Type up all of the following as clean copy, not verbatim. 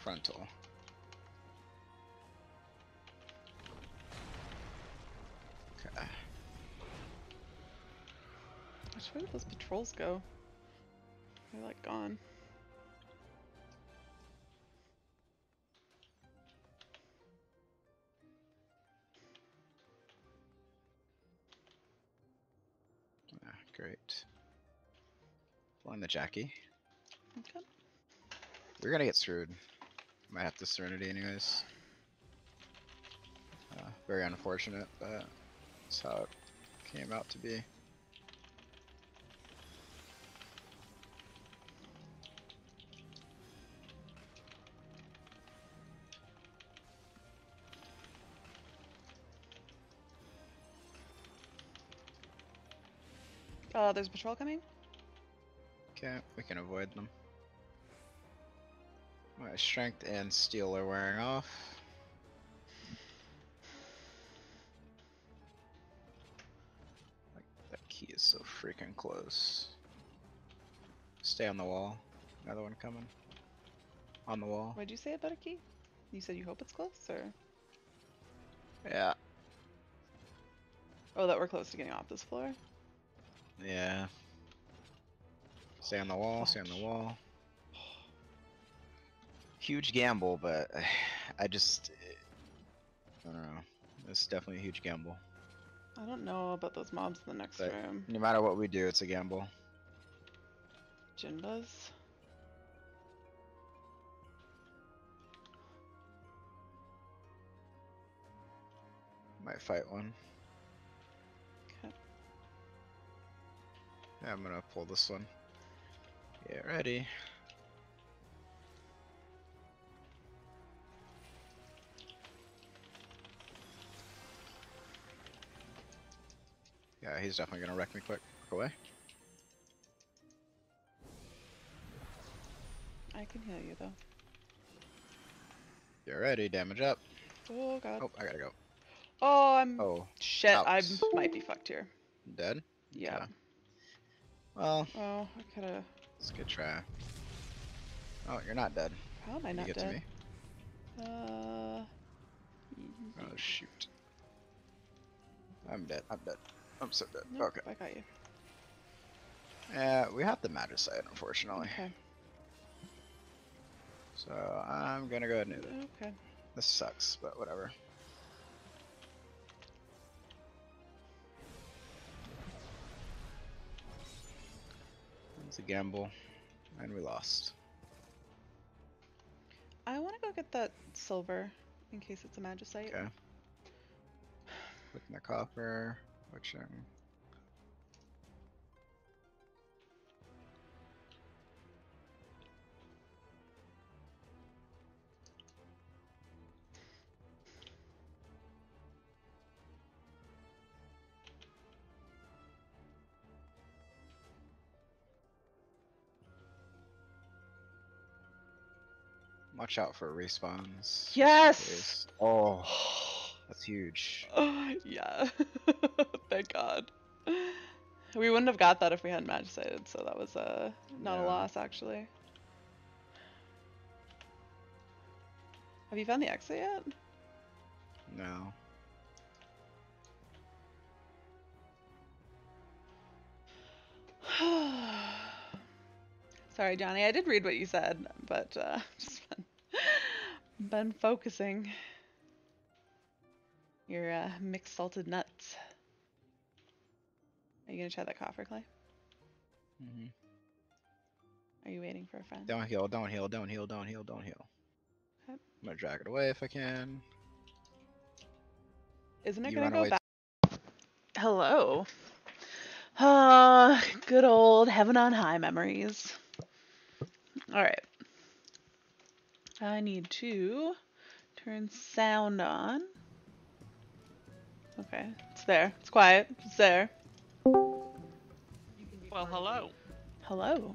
frontal. Okay. Which way did those patrols go? They're like gone. Ah, great. Pulling the Jackie. Okay. We're gonna get screwed. Might have to Serenity anyways. Very unfortunate, but that's how it came out to be. There's a patrol coming? Okay, we can avoid them. My strength and steel are wearing off. Like, that key is so freaking close. Stay on the wall. Another one coming. On the wall. What'd you say about a key? You said you hope it's close, or? Yeah. Oh, that we're close to getting off this floor? Yeah. Stay on the wall, stay on the wall. Huge gamble, but I don't know. It's definitely a huge gamble. I don't know about those mobs in the next But room. no matter what we do, it's a gamble. Jinbas? Might fight one. Okay. Yeah, I'm gonna pull this one. Get ready. Yeah, he's definitely gonna wreck me quick. Quick away. I can heal you though. Get ready, damage up. Oh god. Oh, I gotta go. Oh, I'm. Oh, Shit, out. I might be fucked here. Dead? Yeah. Okay. Well, Oh, I could've. it's a good try. Oh, you're not dead. How am I Can not you get dead? to me? Oh shoot. I'm dead. I'm dead. I'm so dead. Nope, Okay. I got you. Yeah, we have the Magicite, unfortunately. Okay. So I'm gonna go ahead and do it. Okay. This sucks, but whatever. It's a gamble, and we lost. I want to go get that silver in case it's a magicite. Okay. Clicking the copper, watching. Watch out for respawns. Yes! Oh, that's huge. Yeah. Thank God. We wouldn't have got that if we hadn't magicited, so that was not a loss actually. Have you found the exit yet? No. Sorry, Johnny. I did read what you said, but just been focusing. Your mixed salted nuts. Are you gonna try that coffer clay? Mhm. Are you waiting for a friend? Don't heal, don't heal, don't heal, don't heal, don't heal. Okay. I'm gonna drag it away if I can. Isn't it You gonna run go away. back? Hello. Good old heaven on high memories. Alright. I need to turn sound on. Okay, it's there. It's quiet. It's there. Well, hello. Hello.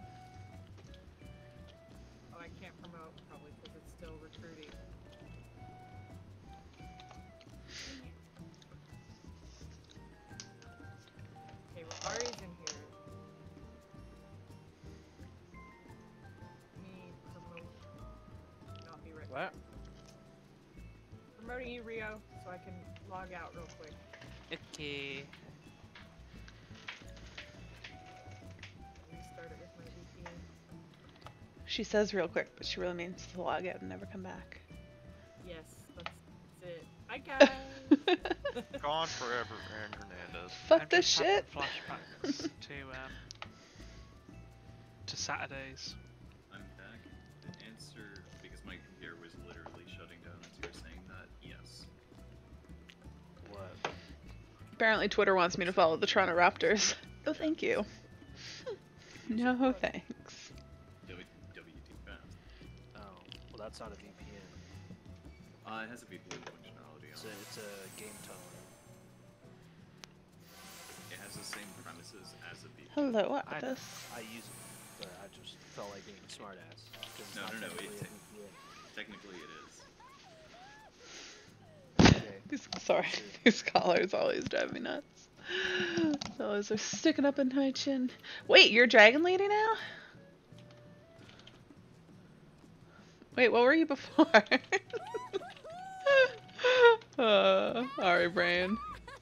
Oh, I can't promote probably because it's still recruiting. Okay, well, Ari's in here. Me promote, not be right. What? Promoting you, Rio, so I can log out real quick. Okay. Restart it with my VPN. She says real quick, but she really means to log out and never come back. Yes, that's it. Bye, guys. Gone forever, Aaron Hernandez. Fuck I'm this just having shit. flashbacks to Saturdays. I'm back. The answer, because my computer was literally shutting down as you were saying that, yes. What? Apparently Twitter wants me to follow the Toronto Raptors. Oh, thank you. No thanks. WT fast. Oh, well that's not a VPN. It has a VPN functionality on it. It's a game tone. It has the same premises as a VPN. Hello, I Atlas. use it, but I just felt like being a smartass. No, no, technically it a VPN. technically it is. Okay. Sorry, these collars always drive me nuts. Those are sticking up in my chin. Wait, you're Dragon Lady now? Wait, what were you before? Sorry, brain.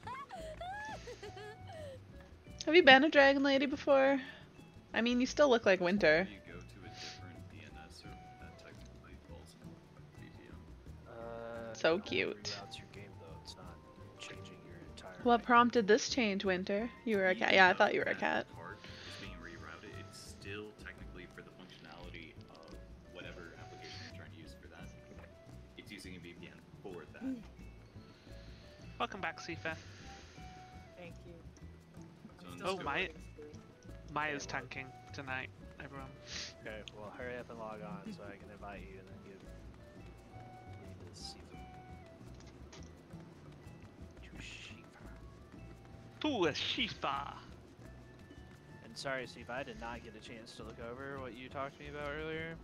Have you been a Dragon Lady before? I mean, you still look like Winter. You go to a different DNS server that technically falls in VPN. So It only cute. reroutes your game though. It's not changing your entire. What prompted this change, Winter? You were a cat. Even Yeah, I though thought you were a that cat. part is being rerouted, it's still technically for the functionality of whatever application you're trying to use for that. It's using a VPN for that. Welcome back, Sifa. Thank you. So I'm in still Oh, my- sorting through. Maya's tanking tonight, everyone. Okay, well hurry up and log on so I can invite you and then you lead this season. To Shifa. And sorry, Steve, I did not get a chance to look over what you talked to me about earlier.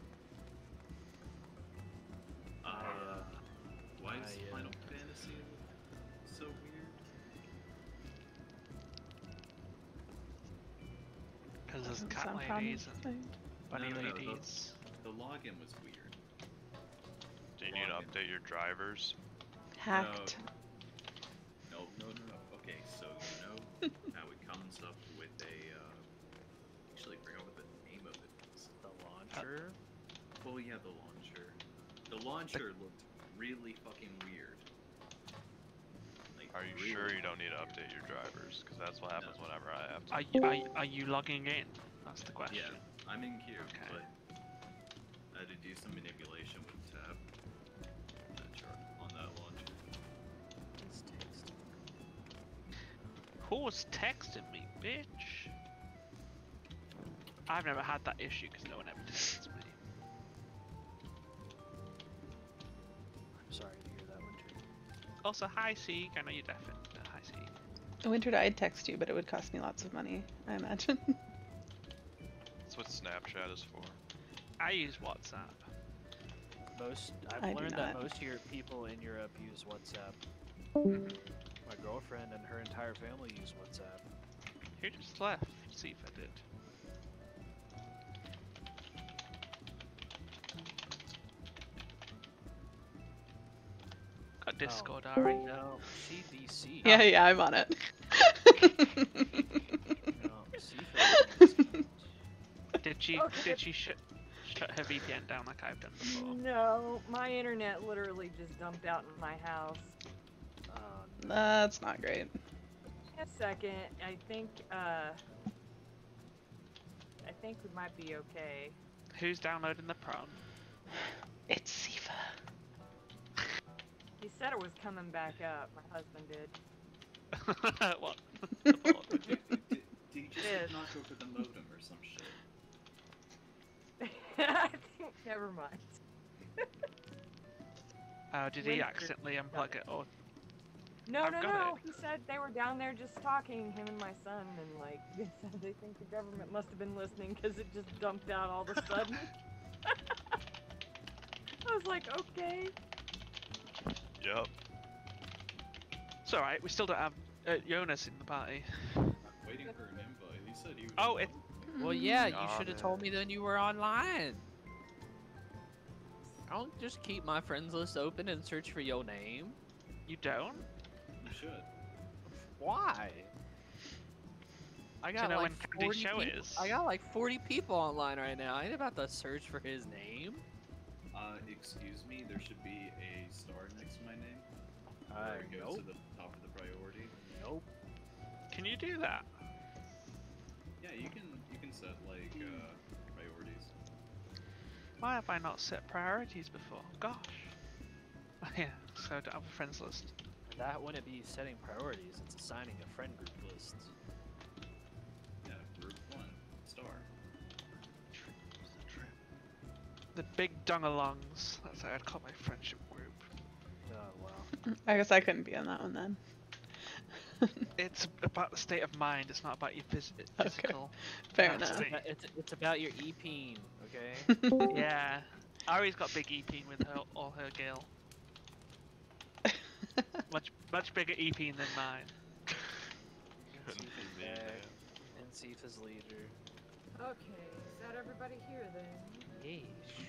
Why is I, Final Fantasy so weird? Because there's Doesn't cat sound ladies and promising. bunny No, no, ladies. The login was weird. Do you need to update your drivers? Hacked. No. Okay, so how it comes up with a actually I forgot what the name of it is. The launcher? Oh yeah, the launcher. The launcher looked really fucking weird. Like, Are you really sure you don't need to update your drivers? Because that's what happens whenever I have to. Are you logging in? That's the question. Yeah, I'm in queue, Okay. but I had to do some manipulation with tab on that launcher. It's text. Who's texting me, bitch? I've never had that issue because no one ever texts me. I'm sorry to hear that, Winter. Also, hi Seek. I know you're deaf. Hi Seek. Winter, I'd text you, but it would cost me lots of money, I imagine. That's what Snapchat is for. I use WhatsApp. I I've do learned that not. most of your people in Europe use WhatsApp. My girlfriend and her entire family use WhatsApp. Who just left? See if I did. Got Discord, Ari. No, she DC. Yeah, I'm on it. No, Sifa. Did she? Okay. Did she shut her VPN down like I've done before? No, my internet literally just dumped out in my house. That's not great. A second, I think we might be okay. Who's downloading the prawn? It's Sifa. He said it was coming back up. My husband did. What? Did he just Yes. knock over the modem or some shit? I think, never mind. Did he Winter. accidentally unplug it or? No, I've no, got no. it. He said they were down there just talking, him and my son, and like they said they think the government must have been listening because it just dumped out all of a sudden. I was like, okay. Yep. It's alright, we still don't have Jonas in the party. I'm waiting for an invite. He said he was. Oh, it. Well, yeah, you Got should have it. told me then you were online. I don't just keep my friends list open and search for your name. You don't? You should. Why? I Do you got know like when Candy's 40 show people. is? I got like 40 people online right now. I ain't about to search for his name. Excuse me, there should be a star next to my name. Where it goes Nope. to the top of the priority. Nope. Can you do that? Yeah, you can set like priorities. Why have I not set priorities before? Gosh. Yeah, so I don't have a friends list. That wouldn't be setting priorities. It's assigning a friend group list. Yeah, group 1, star. The big dungalongs. That's how I'd call my friendship group. Oh wow. I guess I couldn't be on that one then. It's about the state of mind. It's not about your physical. Fair capacity. enough. It's about your EP, okay? Yeah. Ari's got big EP with her, all her gil. Much bigger EP than mine. And Sifa's leader. Okay, is that everybody here then? Yeesh.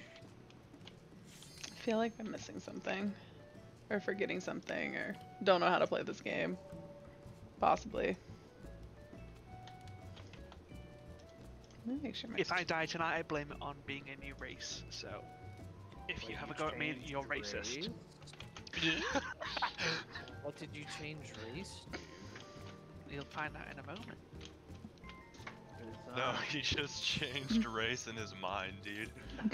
I feel like I'm missing something. Or forgetting something, or don't know how to play this game. Possibly. Let me make sure my If I die tonight, I blame it on being a new race. So, if you Wait, have a go at me, changed you're racist. race? Yeah. What did you change race to? You'll find out in a moment. 'Cause, No, he just changed race in his mind, dude.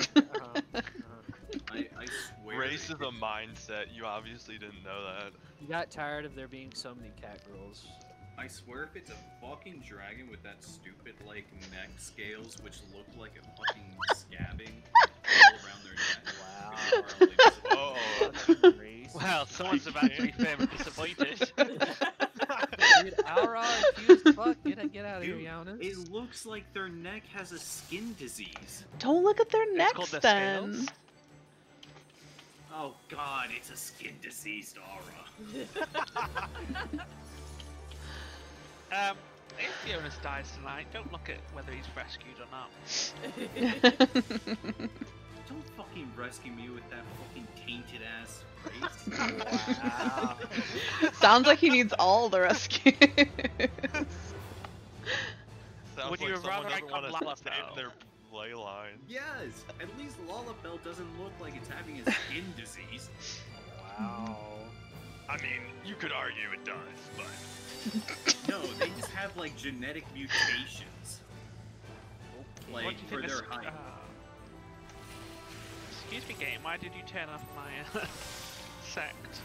I swear. Race is a mindset. You obviously didn't know that. You got tired of there being so many cat girls. I swear if it's a fucking dragon with that stupid like neck scales which look like a fucking scabbing all around their neck. Wow. Oh. Race. Well, someone's about to be fairly disappointed. Dude, Aura accused fuck. Get out of here, Dude, Giannis. it looks like their neck has a skin disease. Don't look at their It's necks called the then. scales. Oh god, it's a skin diseased aura. If Jonas dies tonight, don't look at whether he's rescued or not. Don't fucking rescue me with that fucking tainted ass race. Wow. Sounds like he needs all the rescue. Sounds Would like you someone rather I doesn't come want to last, save though? their ley line. Yes, at least Lullabelle doesn't look like it's having a skin disease. Wow. I mean, you could argue it does, but No, they just have like genetic mutations. What Like do you for think their this- height. Excuse me, game. Why did you turn off my sect?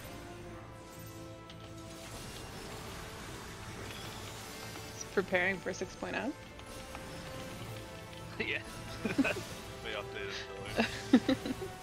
Preparing for 6.0. Yeah. they updated the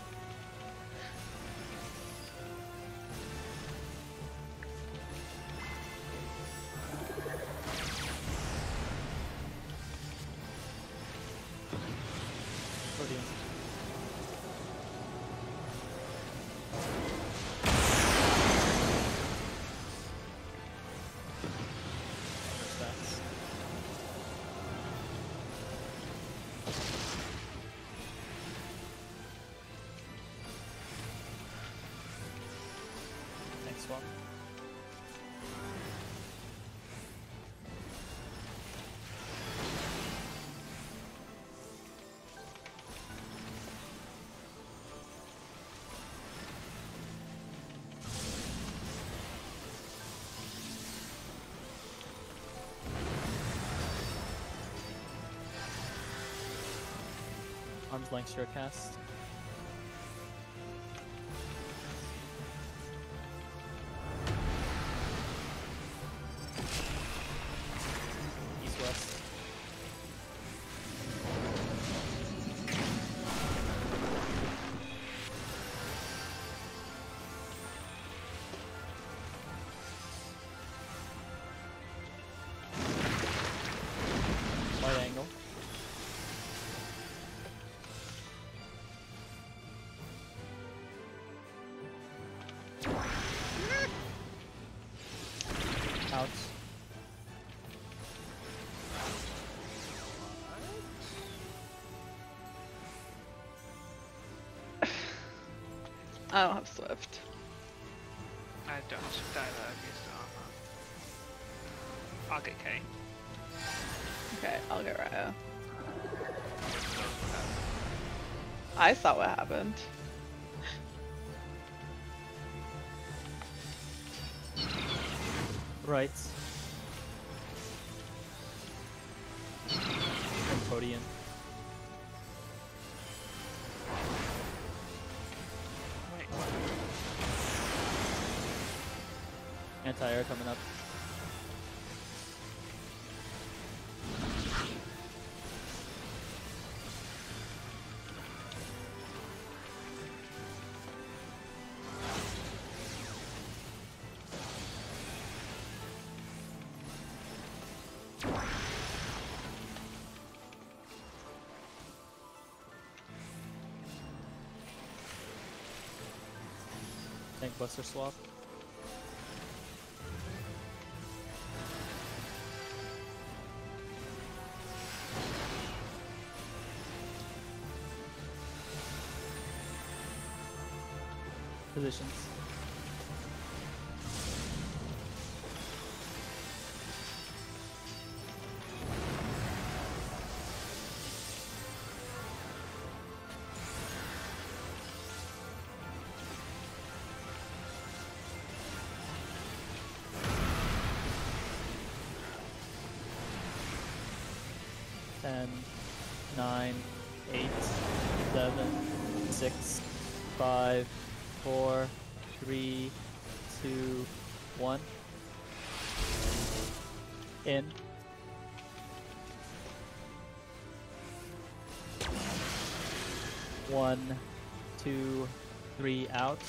Next one. Arm's length short cast. East west. Wide angle. I don't have Swift. I don't have to either against armor. I'll get K. Okay, I'll get Raya. I saw what happened. Right. And Podium. Wait, Anti-air coming up. Tank Buster swap. Positions. Ten, 9, 8, 7, 6, 5, 4, 3, 2, 1. In. One, 2, 3 out.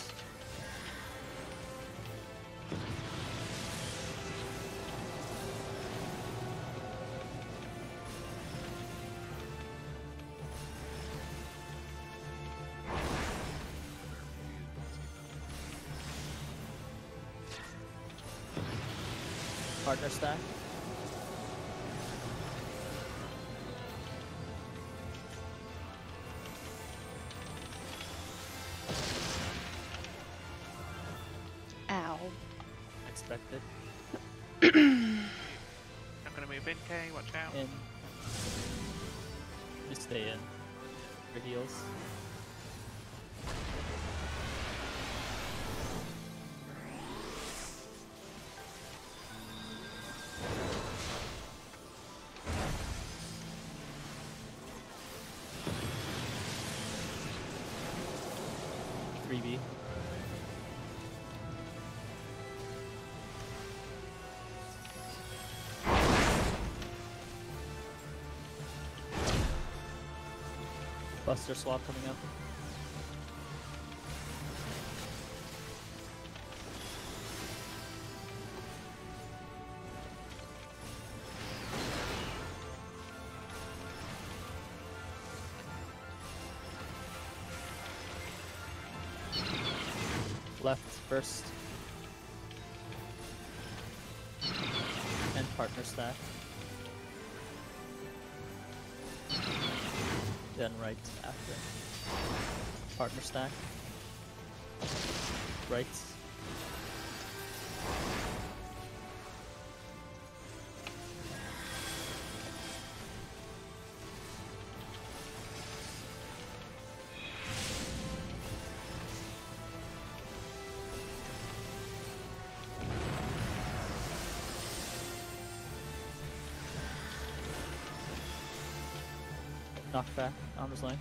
Partner stack. Ow. Expected. I'm gonna move in, K, watch out. In. Just stay in. For heals. B. Buster swap coming up. Left first. And partner stack. Then right after. Partner stack. Right. Knockback, armor's length.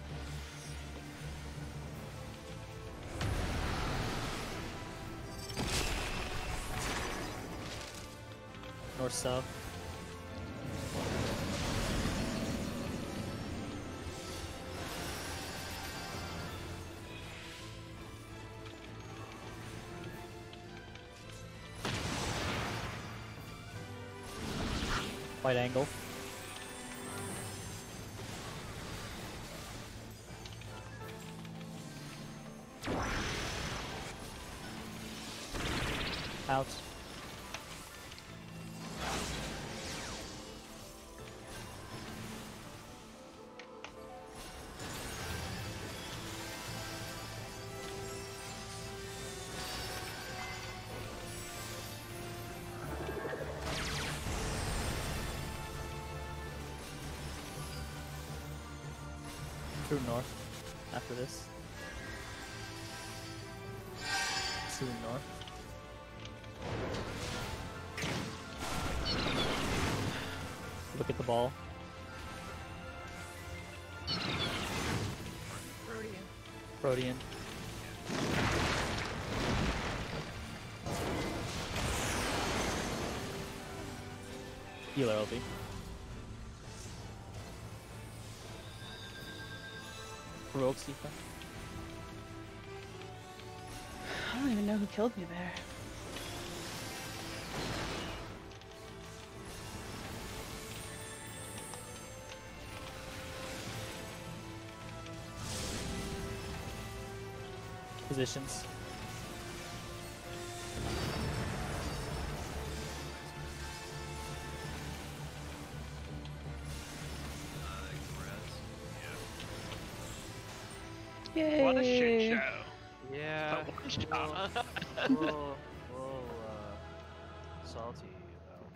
North south. Wide angle. Out. True north. After this. True north. Look at the ball. Protean. Protean. Healer LB. Heroic Sifa. I don't even know who killed me there. Positions. Yay! What a shit show. Yeah. But one shot. little salty about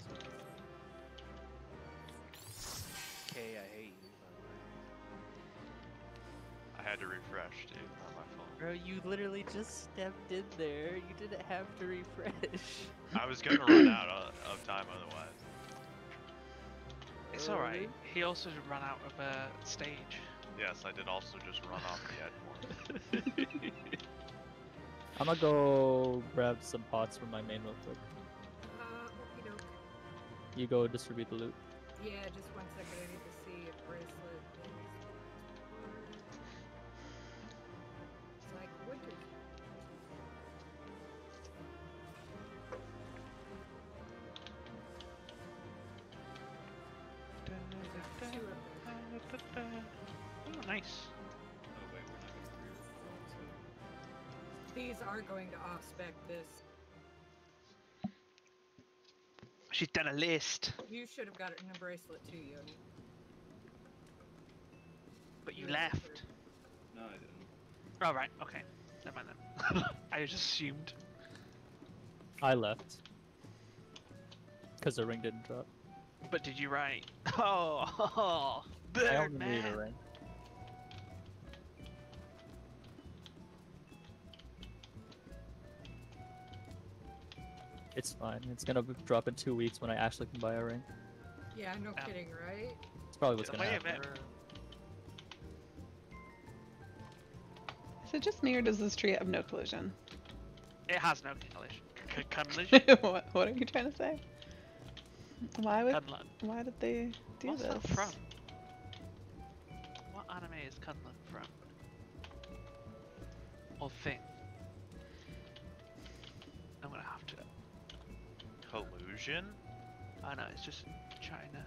Kay, I hate you, by the way. I had to refresh, dude, on my phone. Bro, you literally just stepped in there. You didn't have to refresh. I was gonna run out of time otherwise. It's alright. He also ran out of a stage. Yes, I did also just run off the edge one. I'm gonna go grab some pots from my main real quick. Okey doke. You go distribute the loot. Yeah, just 1 second. I need to see if bracelet is. It's like winter. Oh, nice. Oh wait, we're not going through the floor, so. These are going to off-spec this. She's done a list, You should have gotten a bracelet too, Yoni. but you Yeah, left. No, I didn't. Oh, right, okay. Never mind then. I just assumed. I left. Because the ring didn't drop. But did you write? Oh, I only bird need a man. ring. It's fine. It's gonna drop in 2 weeks when I actually can buy a ring. Yeah, no Yeah. kidding, right? It's probably what's gonna Wait a happen. minute. Is it just me or does this tree have no collision? It has no collision. what are you trying to say? Why would Cunlun. why did they do What's this? that from? What anime is Cunlun from? Or thing? I'm gonna have to. Collusion? Oh no, it's just China.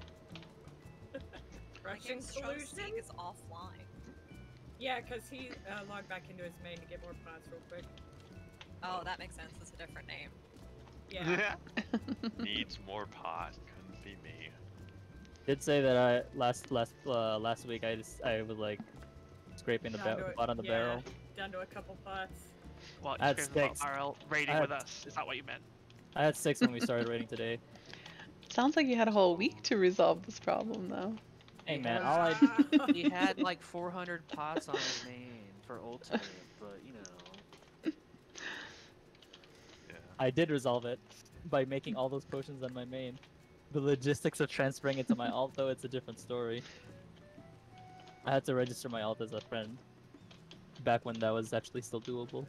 Russian collusion? is offline. Yeah, because he logged back into his main to get more pots real quick. Oh, that makes sense. It's a different name. Yeah. Needs more pot. Couldn't be me. Did say that I last week I was like scraping the Down to it, bottom of the yeah, barrel. Down to a couple pots. What? I had Screaming about 6. RL raiding I with had- us? Is that what you meant? I had 6 when we started raiding today. Sounds like you had a whole week to resolve this problem though. Hey man, all I He had like 400 pots on his main for ultimate, but you know. Yeah. I did resolve it by making all those potions on my main. The logistics of transferring it to my alt though, it's a different story. I had to register my alt as a friend. Back when that was actually still doable.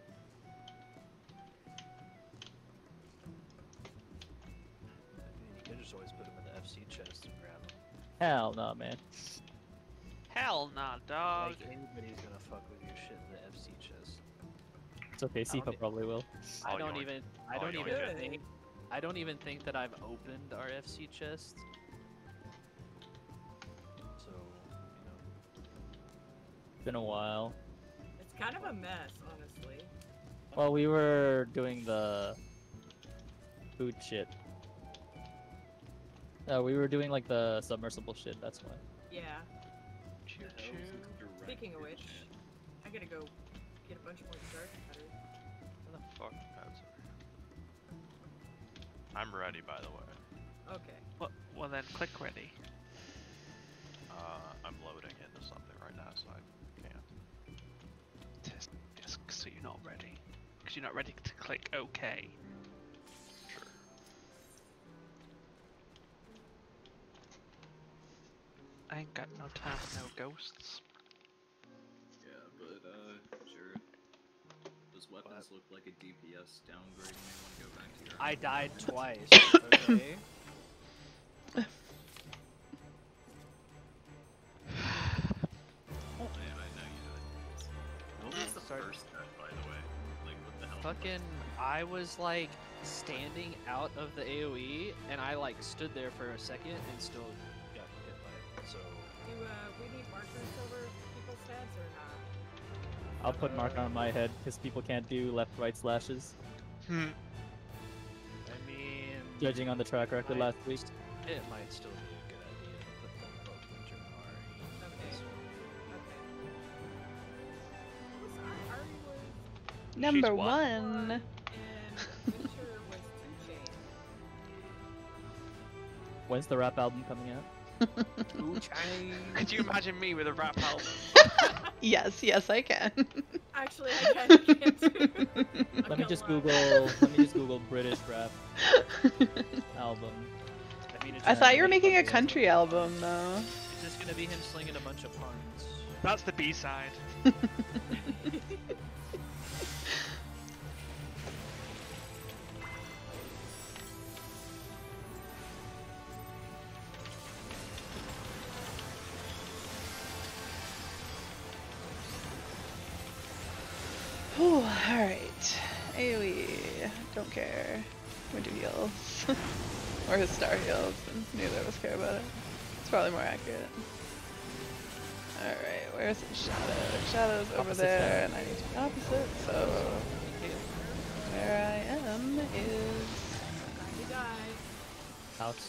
You could just always put him in the FC chest and grab him. Hell no, man. Hell nah, dog. Like anybody's gonna fuck with your shit in the FC chest. It's okay, don't Sifa e- probably will. I Oh, don't yoink. even. Oh, yoink. think. I don't even think that I've opened our FC chest. So you know. It's been a while. It's kind of a mess, honestly. Well, we were doing the food shit. We were doing like the submersible shit, that's why. Yeah. Choo The hell choo. is this direct Speaking of hit which, shit? I gotta go get a bunch more dark cutters. Where the fuck? That's... I'm ready, by the way. Okay. Well then, click ready. I'm loading into something right now. because you're not ready to click OK. Sure. I ain't got no time for no ghosts. Yeah, but Jared, those weapons look like a DPS downgrade. You may want to go back to your. I died twice. Okay. I know you did. What was the first death, by the way? Like, what the hell? Fucking, I was like standing out of the AoE, and I like stood there for a second and still got hit by it. So Do we need markers over people's heads or not? I'll put marker on my head because people can't do left-right slashes. Hmm. I mean, Judging on the track record last week. it might still be a good idea to put them both Winter and Ari. Okay. What was Ari was Number what? one. and Winter was 2 Chainz. When's the rap album coming out? Could you imagine me with a rap album? Yes, yes, I can. Actually, I kind of can too. Let me just Google British rap album. I mean, it's I just thought you were gonna be making a fucking- country album, though. it's just gonna be him slinging a bunch of puns. That's the B-side. Whew, alright. AoE. Don't care. Winter heals. Or his star heals, and neither of us care about it. It's probably more accurate. Alright, where's the shadow? Shadow's over Opposite there, side. and I need to be opposite, so where I am is He died. House.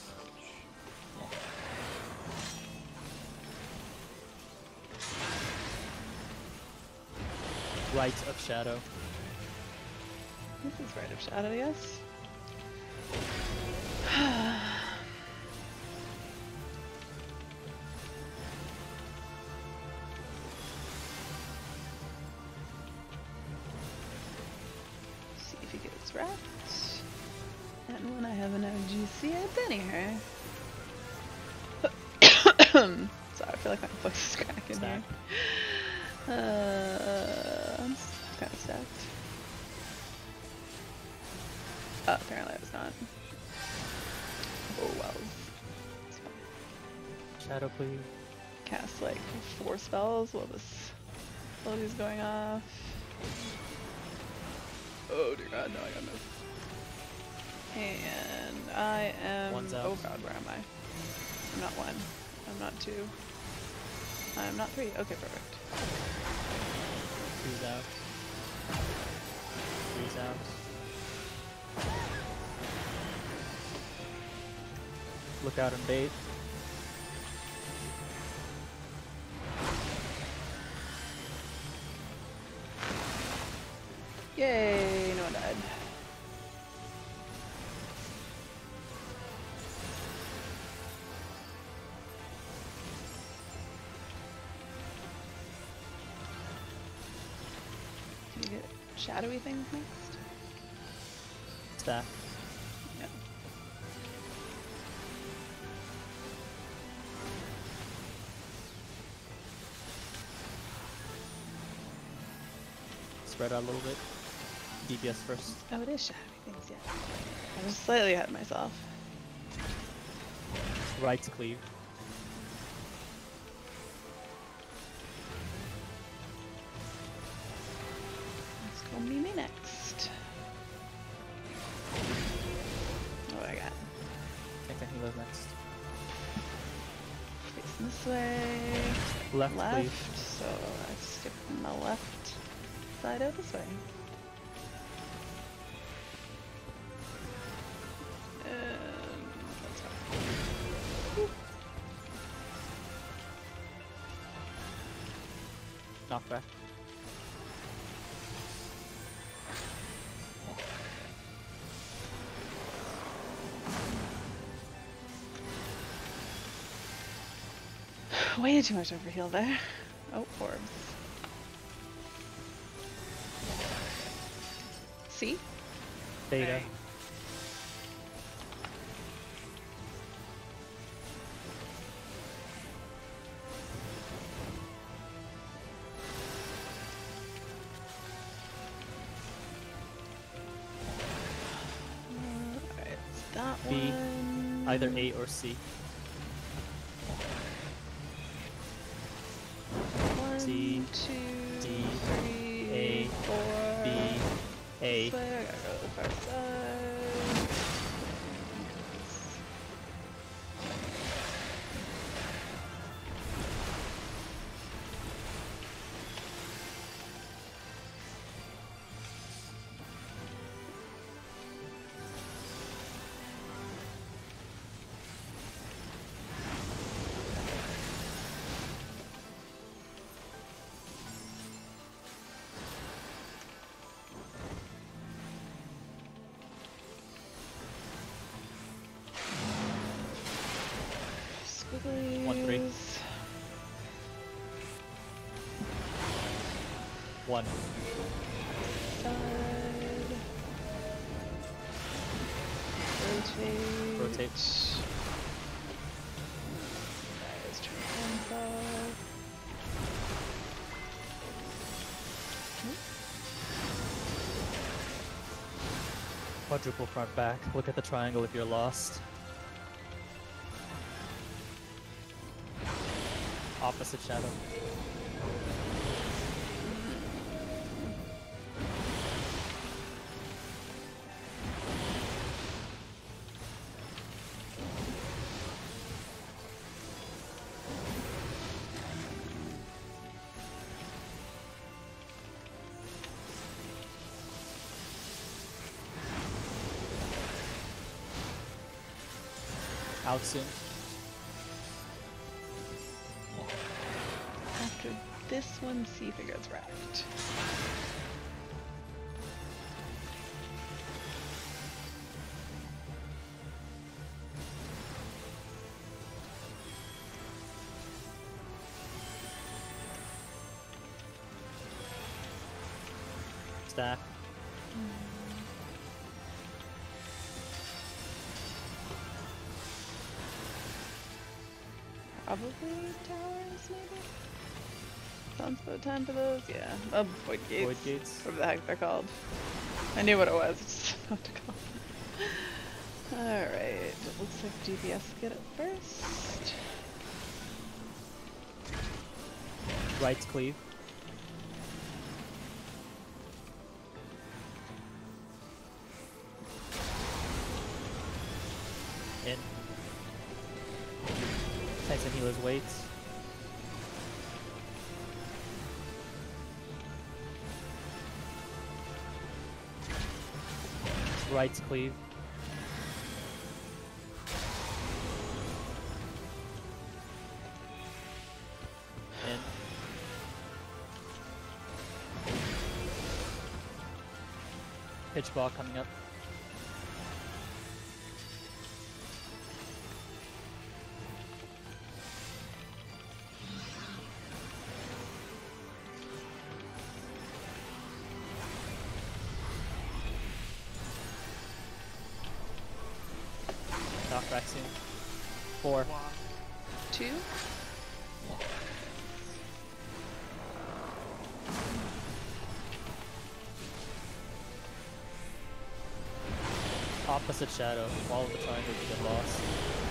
Right of shadow. this is right of shadow, yes. See if he gets wrapped. And when I have an OGC, I penny her. Sorry, I feel like my voice is cracking here. I'm kind of stacked. Oh, apparently I was not. Oh well. It's fine. Shadow, please. Cast like 4 spells while this ability's going off. Oh dear god, no, I got moved. And I am. One's out. Oh god, where am I? I'm not 1. I'm not 2. I'm not 3. Okay, perfect. 2's out. 3's out. Look out and bait. Yay, no one died. Do you get shadowy things next? Staff. Yeah. Spread out a little bit. DPS first. Oh, it is shadowy things, yeah. I was slightly ahead of myself. Right's cleave. It's gonna be me next. What do I got? I think he goes next. Facing this way. Left, Left. cleave. So I stick my left side out this way. And that's fine. Knockback. Way too much overheal there. Oh, orbs. C. Theta. A. Alright, it's that B. one. Either A or C. One, C, 2, D, 3, A, 4. B, A. This way, I gotta go to the far side. Squigglies. 1, 3. 1. Side. Rotate. Rotate. Guys, turn hands off. Quadruple front back. Look at the triangle if you're lost. Opposite shadow. Out soon. After this one, see if it goes right. Stack. Probably towers, maybe? Sounds about time for those, yeah. Void gates. Void gates. Whatever the heck they're called. I knew what it was, it's just what to call it. Alright, it looks like DPS get it first. Right's cleave. In. Titan healers waits. Right's cleave. In. Pitch ball coming up. Knock back soon. 4. 2. Opposite shadow. Follow the triangle to get lost.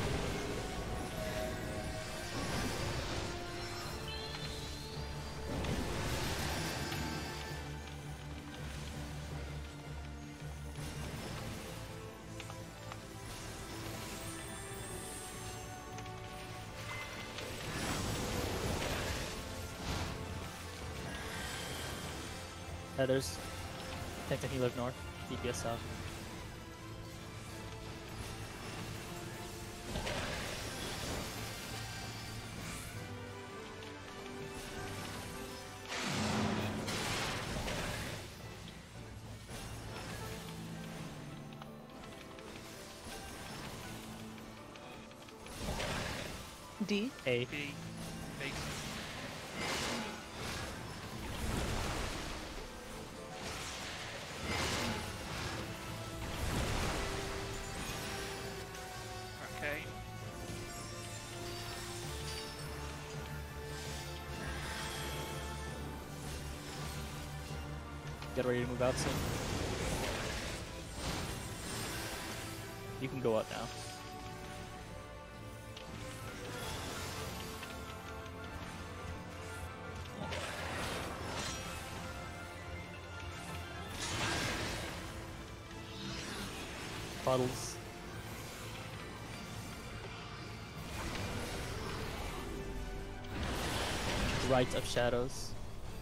Heathers. Take the healer north. DPS south. D. A. B. Base. Get ready to move out soon. You can go up now. Puddles. Right of Shadows.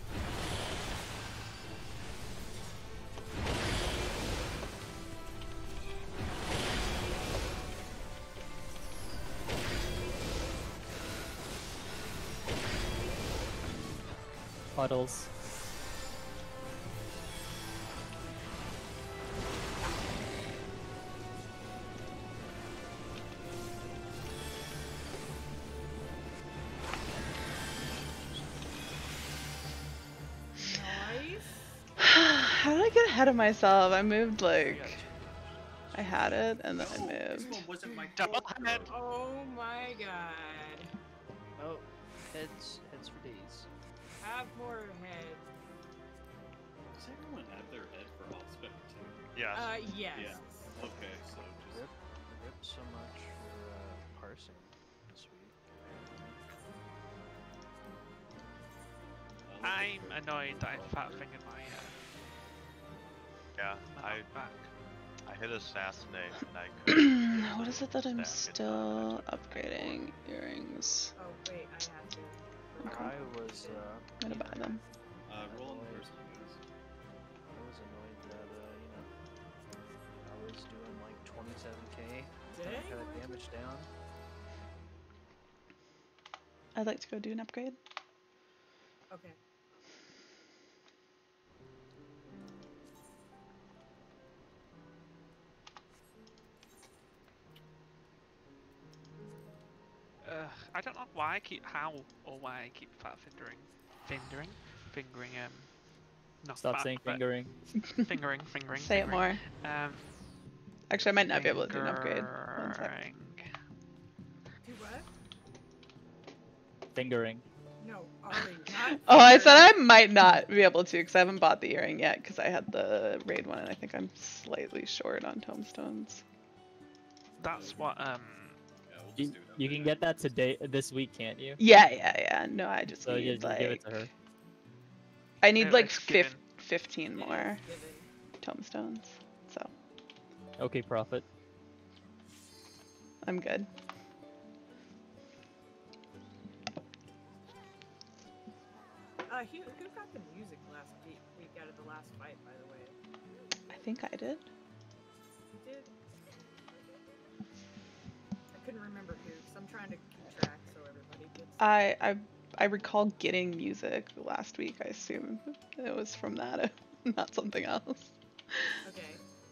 Puddles. How did I get ahead of myself? I moved like I had it and then I This moved. one wasn't my Double fault, head. though. Oh my god. Oh, heads for days. Have more heads. Does everyone have their head for Allspec too? Yes. Yes. Yeah. Okay, so just. Rip so much for parsing this week. I'm annoyed that I fat fingered my Yeah, my back. I hit assassinate and I couldn't. What is it that I'm Stack it still down. upgrading? Earrings. Oh wait, I have to. Okay. I was I'm gonna buy them. Roll in the first moves. I was annoyed that you know, I was doing like 27k. Dang. Got that damage down. I'd like to go do an upgrade. Okay. I don't know why I keep why I keep fat fingering not Stop fat, saying but fingering. fingering. Say it more. Actually, I might not be able to do an upgrade. One sec. Fingering. Do what? Fingering. No, Ari, not. Oh, I said fingering. I might not be able to because I haven't bought the earring yet because I had the raid one and I think I'm slightly short on tomestones. That's what Yeah, we'll You, just do it you can get that today, this week, can't you? Yeah. No, I just So need yeah, just like give it to her. I need like It's given. 15 It more is given. tomestones, so Okay, Prophet. I'm good. Who got the music last week out of the last fight, by the way? I think I did. You did? I couldn't remember who, because I'm trying to keep track so everybody gets. I recall getting music last week. I assume it was from that, not something else. Okay.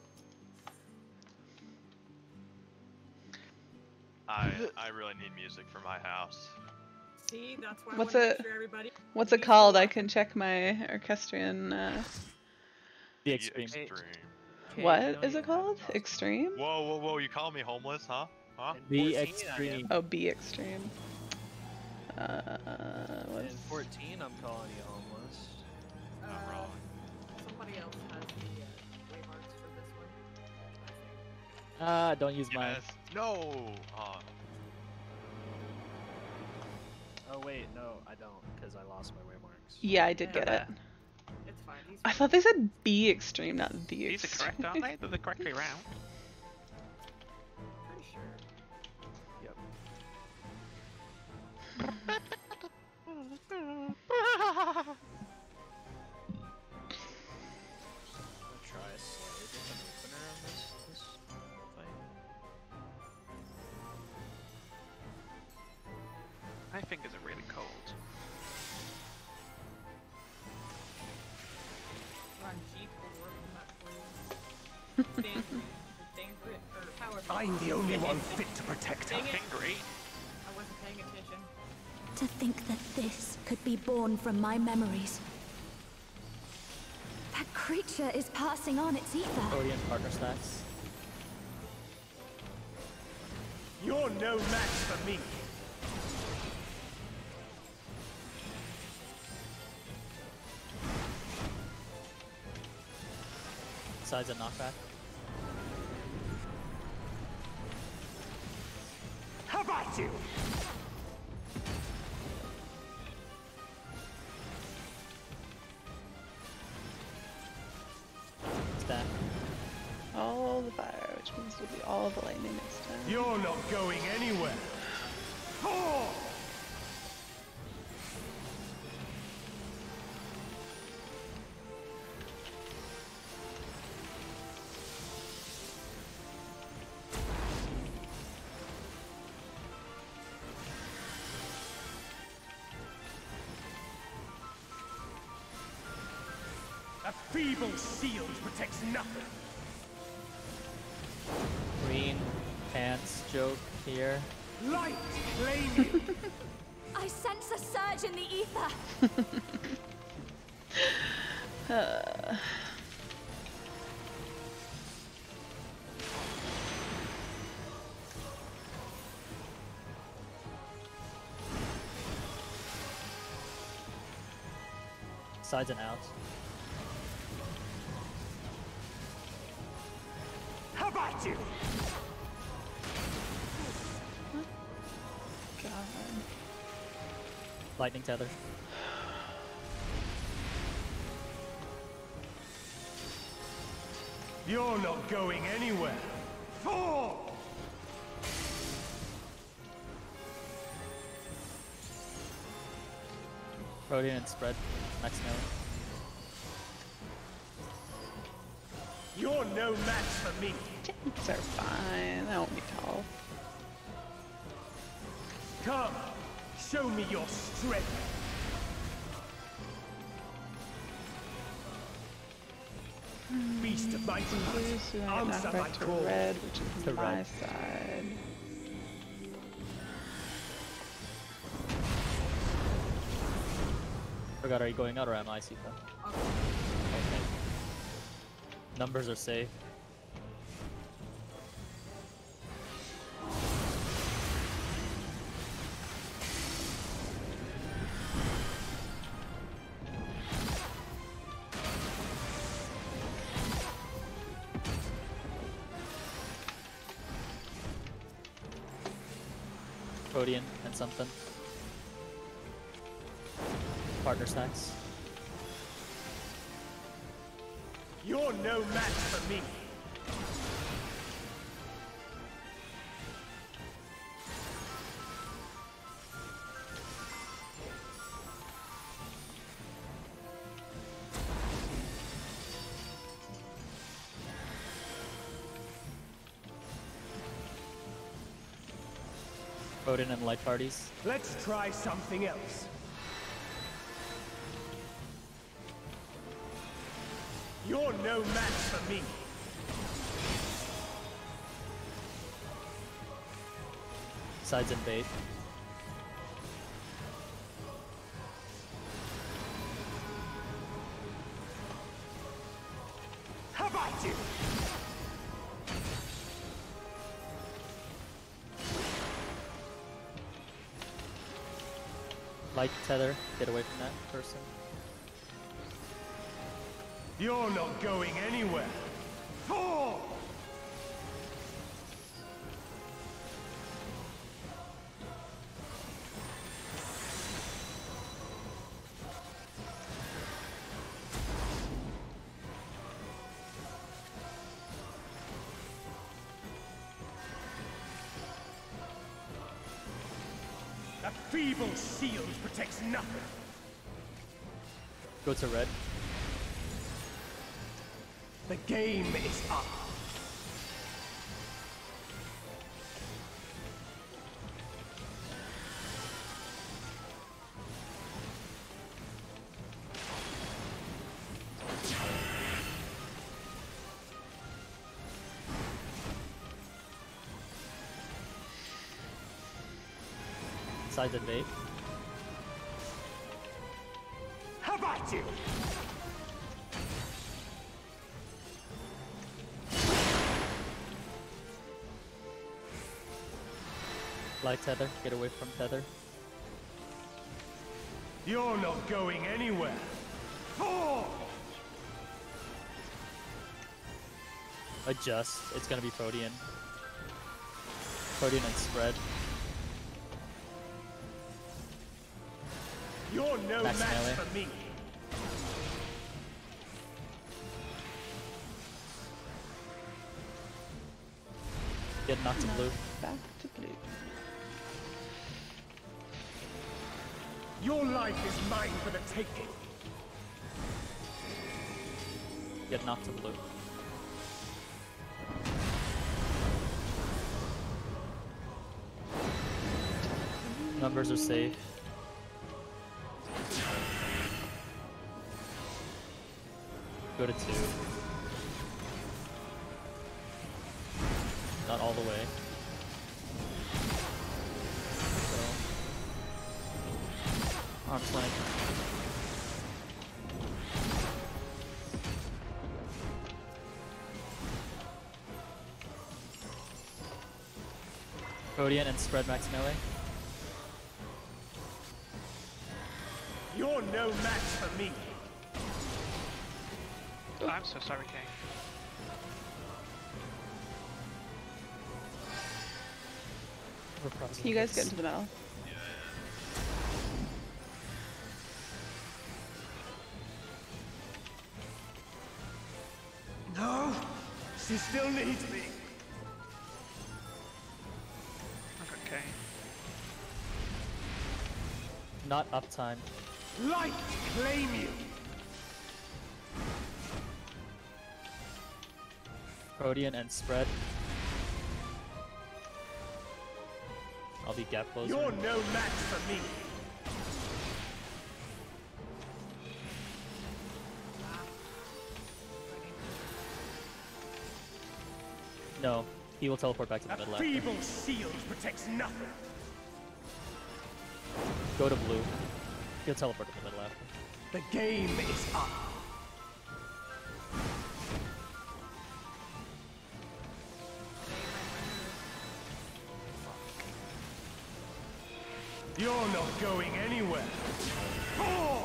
I really need music for my house. See, that's why What's I want to it- make sure everybody. What's it called? I can check my orchestrion. The extreme. Okay, What you don't is even it have called? a mouse. Extreme? Whoa! You call me homeless, huh? Huh? In The 14, I am. extreme. Oh, B extreme. In What's... 14, I'm calling you homeless. I'm wrong. Somebody else has the waymarks for this one. I think. Don't use mine. Yes. No. Oh wait, no, I don't, because I lost my waymarks. Yeah, I did get it. It's fine. He's I thought they said B extreme, not the These are extreme. correct, aren't they? They're the correct way round. pretty sure. Yep. I'm gonna try a slightly different opener on this fight. My fingers are really cold. Run Jeep will work on that for you. Dangrit, or however. I'm the only one fit to protect her. Dang it. Fingry. I wasn't paying attention. To think that this could be born from my memories. That creature is passing on its ether. Odin partner stacks. You're no match for me. Sides and knockback. How about you? Stack. All the fire, which means it'll be all the lightning next time. You're not going anywhere. Oh! A feeble shield protects nothing. Green pants joke here. Light flaming. I sense a surge in the ether. Sides and outs. How about you? God. Lightning tether. You're not going anywhere. Fall! Protean and spread. Next node. You're no match for me. Tanks are fine. That won't be tall. Come, show me your strength. Beast of my So blood, I answer knock my back to call. red, which is To my red. side. Forgot, are you going out or am I, Sita? Okay. Numbers are safe. Protean and something. Partner stacks. You're no match for me. Odin and light parties. Let's try something else. You're no match for me. Sides and bait. How about you? Light tether. Get away from that person. You're not going anywhere. Fall! A feeble shield protects nothing. Go to red. The game is up. Sides and bait. How about you? Light tether. Get away from tether. You're not going anywhere. Fall! adjust, it's gonna be Protean. Protean and spread. You're no Max match melee. for me. Get knocked to blue. Back to blue. Your life is mine for the taking. Get knocked to blue. Numbers are safe. Go to 2. Not all the way. So. Arm's length. Protean and spread max melee. You're no match for me. Oh, I'm so sorry, Kay. Can you guys get into the middle? No, she still needs me. Okay. Not uptime. Light claim you. Protean and spread. I'll be gap closer. You're no match for me. No, he will teleport back to the A mid left. feeble shield protects nothing. Go to blue. He'll teleport to the mid left. The game is up. You're not going anywhere. Oh!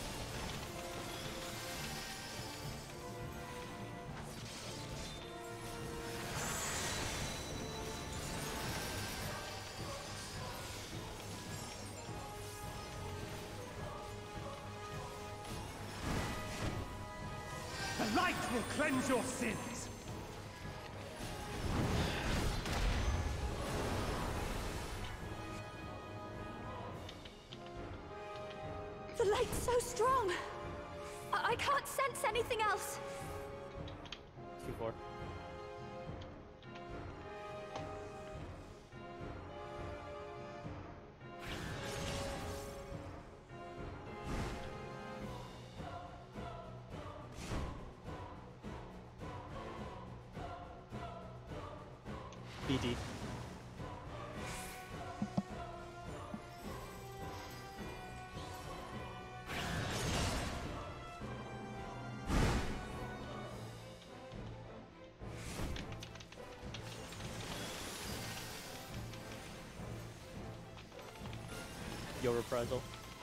The light will cleanse your sins. The light's so strong. I can't sense anything else. 2-4. BD. Your reprisal.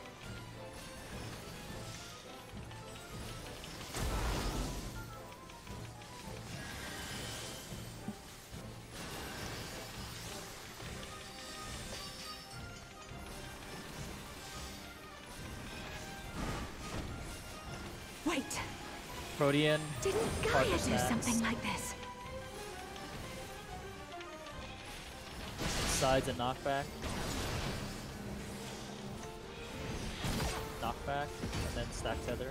Wait, Protean. didn't Gaia Parker do stacks. something like this? Sides and knockback. Knockback, and then stack tether.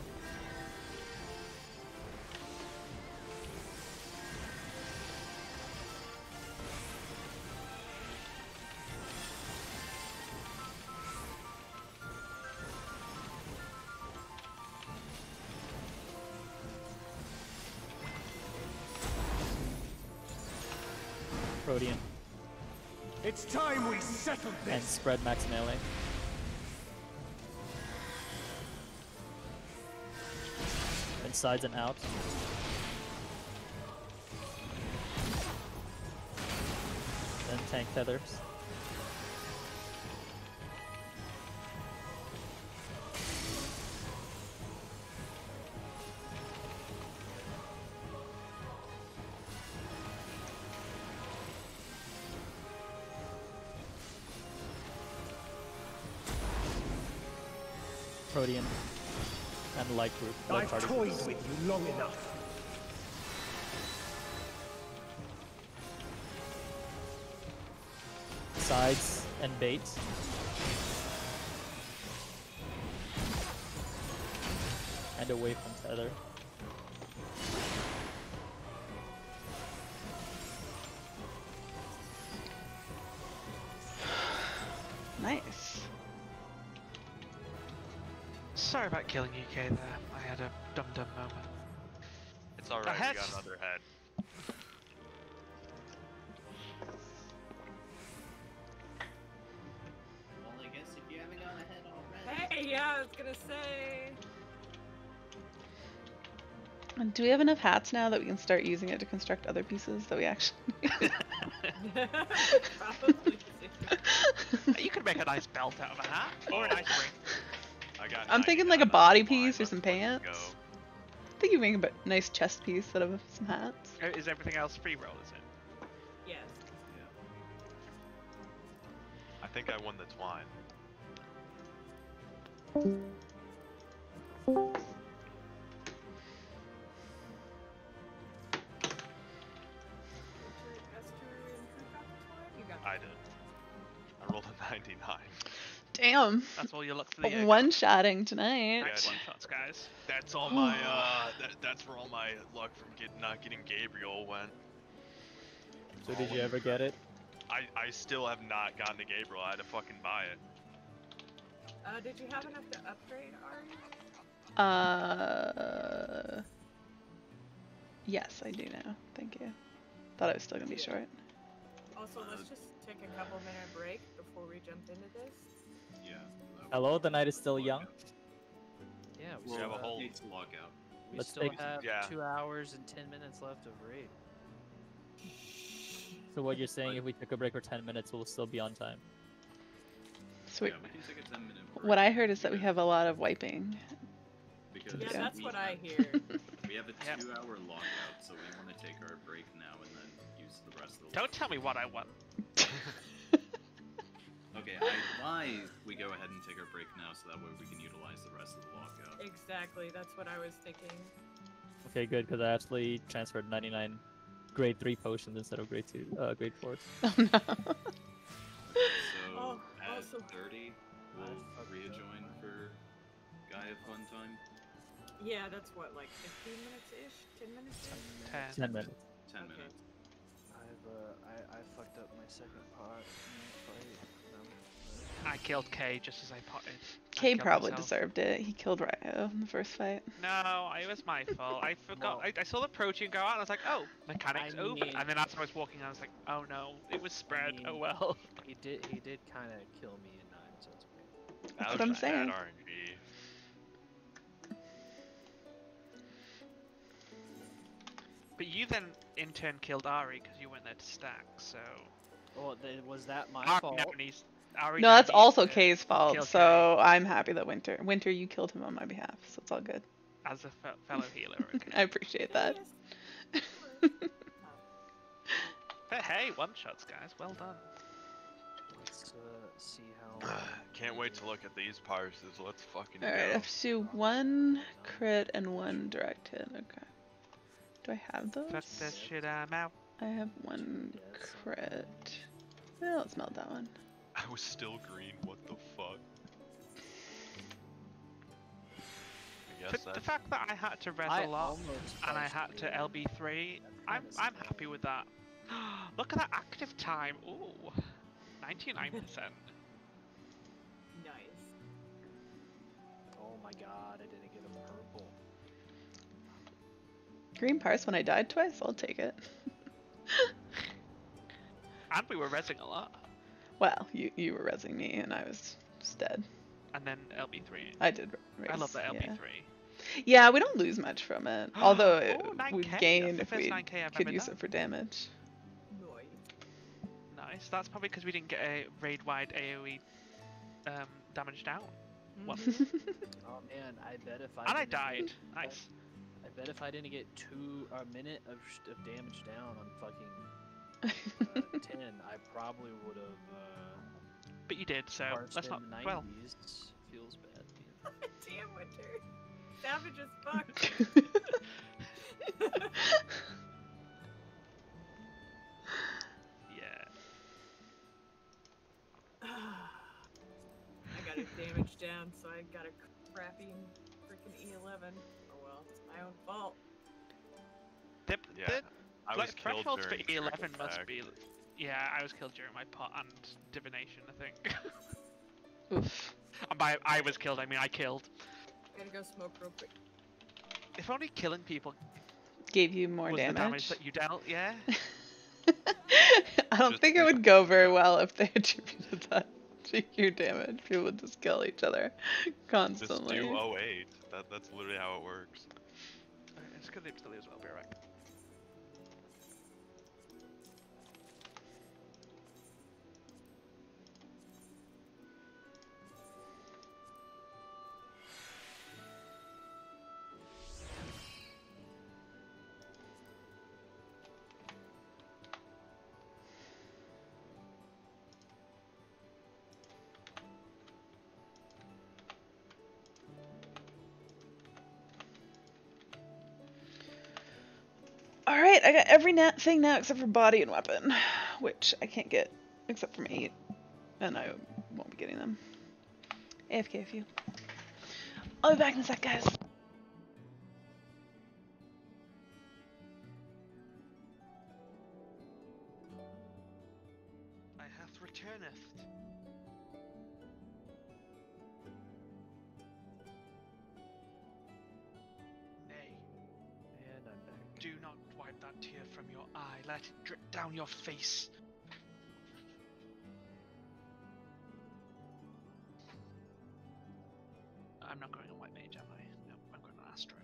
Protean. It's time we settled And this. spread max melee. And sides and out. Then tank tethers. Protean and light group. Light I've party toyed groups. with you long enough. Sides and bait. And away from tether. Nice. Sorry about killing you, Kay, there. I had a dum-dum moment. It's alright, we Ahead. got another head. Well, I guess if you haven't gone ahead already. Hey, yeah, I was gonna say. And do we have enough hats now that we can start using it to construct other pieces that we actually Probably. You could make a nice belt out of a hat, or a nice ring. I got I'm thinking like a 99 body on the line, piece or let's some fucking pants. go. I think you make a nice chest piece out of some hats. Is everything else free roll, is it? Yes. I think I won the twine. I did. I rolled a 99. Damn. That's all you look for the One-shotting tonight. Nice one shots, guys. That's all my that's where all my luck from not getting Gabriel went. So did you ever get it? I still have not gotten to Gabriel. I had to fucking buy it. Did you have enough to upgrade, Ari? Yes, I do now. Thank you. Thought I was still gonna be short. Also, let's just take a couple-minute break before we jump into this. Yeah. Hello, the night is still young. Yeah, We have a whole. It's lockout. we Let's still take- have yeah. 2 hours and 10 minutes left of raid. So what you're saying, if we took a break for 10 minutes, we'll still be on time. Sweet. Yeah, we can take a 10-minute break. What I heard is that we have a lot of wiping. Because Yeah, Yeah. that's we what have- I hear. We have a Yep. 2-hour lockout, so we want to take our break now and then use the rest of the. Don't tell me what I want. Okay, I advise we go ahead and take our break now, so that way we can utilize the rest of the lockout. Exactly, that's what I was thinking. Okay, good, because I actually transferred 99 grade 3 potions instead of grade 2, grade 4s. Oh no. So Oh, at also- 30, we'll rejoin for Gaia Fun Time. Yeah, that's what, like 15 minutes-ish? 10 minutes-ish? 10 minutes. 10 Okay. minutes. I fucked up my second pot in the fight. I killed Kay just as I potted. I Kay killed probably myself. deserved it. He killed Ryo in the first fight. No, it was my fault. I forgot. Well- I saw the protein go out and I was like, oh, mechanics I over. mean- And then as I was walking, I was like, oh no, it was spread. mean- Oh well. He did kind of kill me in 9, so it's okay. That what was I'm just bad saying. RNG. But you then in turn killed Ari because you went there to stack. So. Well, was that my Ari fault? now needs. Ari No, now that's needs also to Kay's fault. kill So I'm happy that Winter, you killed him on my behalf. So it's all good. Kay as a fellow healer. Okay. I appreciate that. Yes. But hey, one shots, guys. Well done. Let's see how. Can't wait to look at these parses. Let's fucking Alright, I go. have to do 1 crit and 1 direct hit. Okay. Do I have those? Cut that shit out. I have 1 crit. Yeah, let's melt that one. I was still green. What the fuck? I guess The that's fact that I had to res I a lot almost and I punched had to you. LB3, I'm happy with that. Look at that active time. Ooh, 99%. Nice. Oh my god, I didn't get a purple. Green parse when I died twice? I'll take it. And we were resing a lot. Well, you were resing me and I was just dead. And then LB3. I did raise. I love that yeah. LB3. Yeah, we don't lose much from it. Although Oh, 9K, we'd that's gain the if first we 9K I've could ever use done. it for damage. Nice. That's probably because we didn't get a raid-wide AoE damage down. Once. Oh man, I bet if I And I didn't died. get- Nice. I bet if I didn't get a minute of damage down on fucking 10, I probably would have. But you did, so parsed let's in not. the 90s. Well, Feels bad. Damn Winter. Savage as fuck. Yeah. I got it damaged down, so I got a crappy freaking E11. Oh well, it's my own fault. Yeah, I was Like killed thresholds for during E11 triple must tag. be. Yeah, I was killed during my pot and divination, I think. Oof. And by I was killed, I mean I killed. Gotta go smoke real quick. If only killing people Gave you more was damage. the damage that you dealt, yeah. I don't think it would go very well if they attributed that to your damage. People would just kill each other constantly. Just do 08. That's literally how it works. It's good to lose, I'll be right. Alright, I got every thing now except for body and weapon, which I can't get except from 8, and I won't be getting them. AFK a few. I'll be back in a sec, guys. I hath returneth. Nay. And I'm back. Do not wipe that tear from your eye. Let it drip down your face. I'm not going on White Mage, am I? No, I'm going on Astro.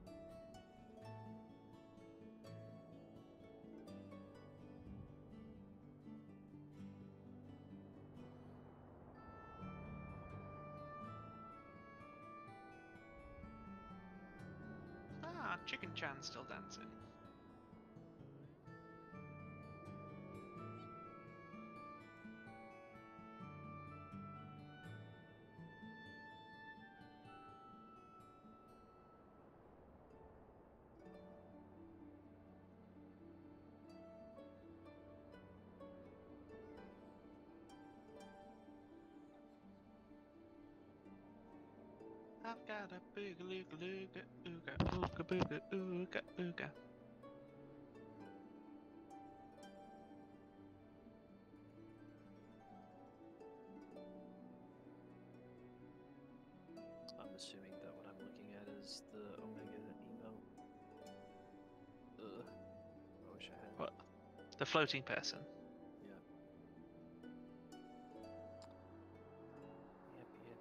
Ah, Chicken Chan's still dancing. I've got a boogaloo ooga ooga booga ooga ooga. I'm assuming that what I'm looking at is the Omega emote. Ugh. I wish I had. What? The floating person. Yep. Yep, yep.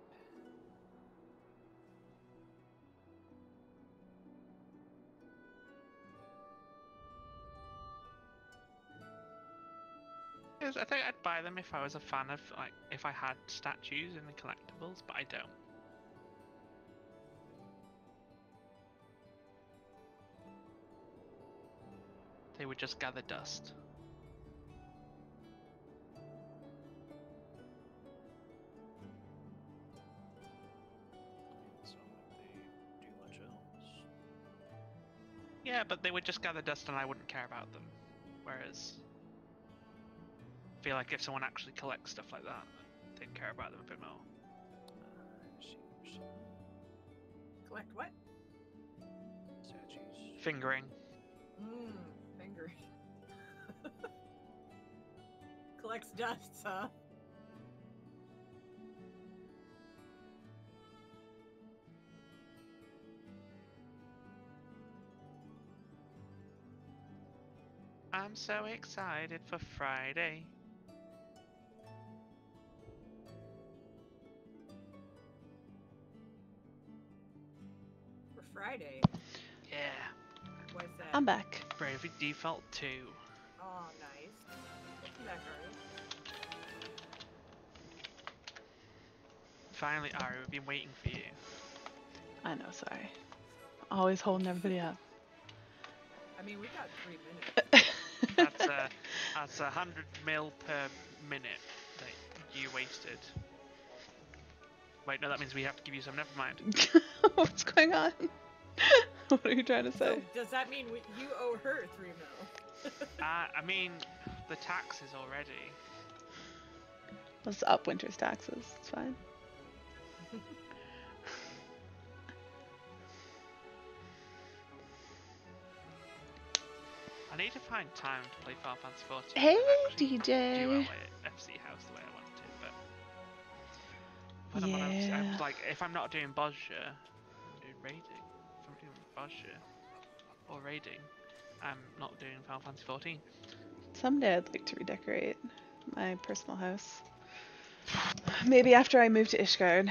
I think I'd buy them if I was a fan of, like, if I had statues in the collectibles, but I don't. They would just gather dust. It's not like they do much else. Yeah, but they would just gather dust and I wouldn't care about them. Whereas, I feel like if someone actually collects stuff like that, they'd care about them a bit more. Collect what? Statues. Fingering. Fingering. Collects dust, huh? I'm so excited for Friday. For Friday. Yeah. What's that? I'm back. Bravely Default 2. Oh, nice. Welcome back, Ari. Finally, Ari, we've been waiting for you. I know, sorry. Always holding everybody up. I mean, we got 3 minutes. That's 100 mil per minute that you wasted. Wait, no, that means we have to give you some. Never mind. What's going on? What are you trying to say? So does that mean you owe her 3 mil? I mean, the taxes already. Let's up Winter's taxes. It's fine. I need to find time to play Final Fantasy 14. Hey, and actually DJ. Do our FC house the way I want to, but Yeah. like if I'm not doing Bozja, doing raiding. If I'm doing Bozja or raiding, I'm not doing Final Fantasy 14. Someday I'd like to redecorate my personal house. Maybe after I move to Ishgard.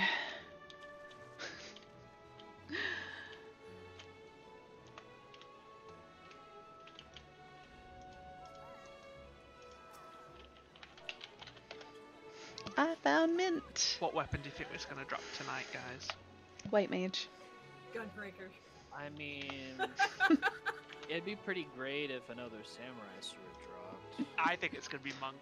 I found mint. What weapon do you think is going to drop tonight, guys? White mage. Gunbreaker. I mean, it'd be pretty great if another samurai sword dropped. I think it's going to be monk.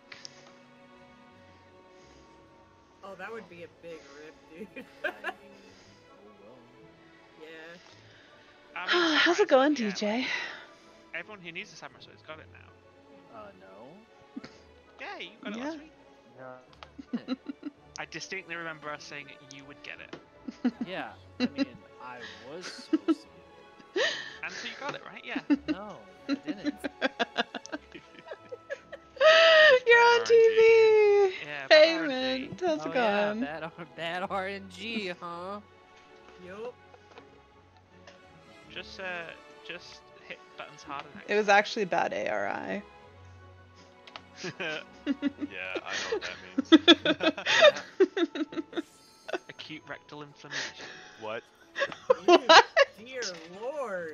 Oh, that would be a big rip, dude. I mean, oh well. Yeah. I mean, How's samurai it going, sword, yeah, DJ? like, everyone who needs a samurai sword has got it now. No. Yeah, you got it Yeah. last week. No. I distinctly remember us saying you would get it. Yeah, I mean, I was supposed to get And so you got it, right? Yeah. it. No, I didn't. You're on TV. Yeah, Hey, RNG. mint. How's it Oh yeah, going? bad RNG, huh? Yup. Just hit buttons harder next It was actually bad ARI. Yeah, I know what that means. Acute rectal inflammation. What? What? Dear Lord.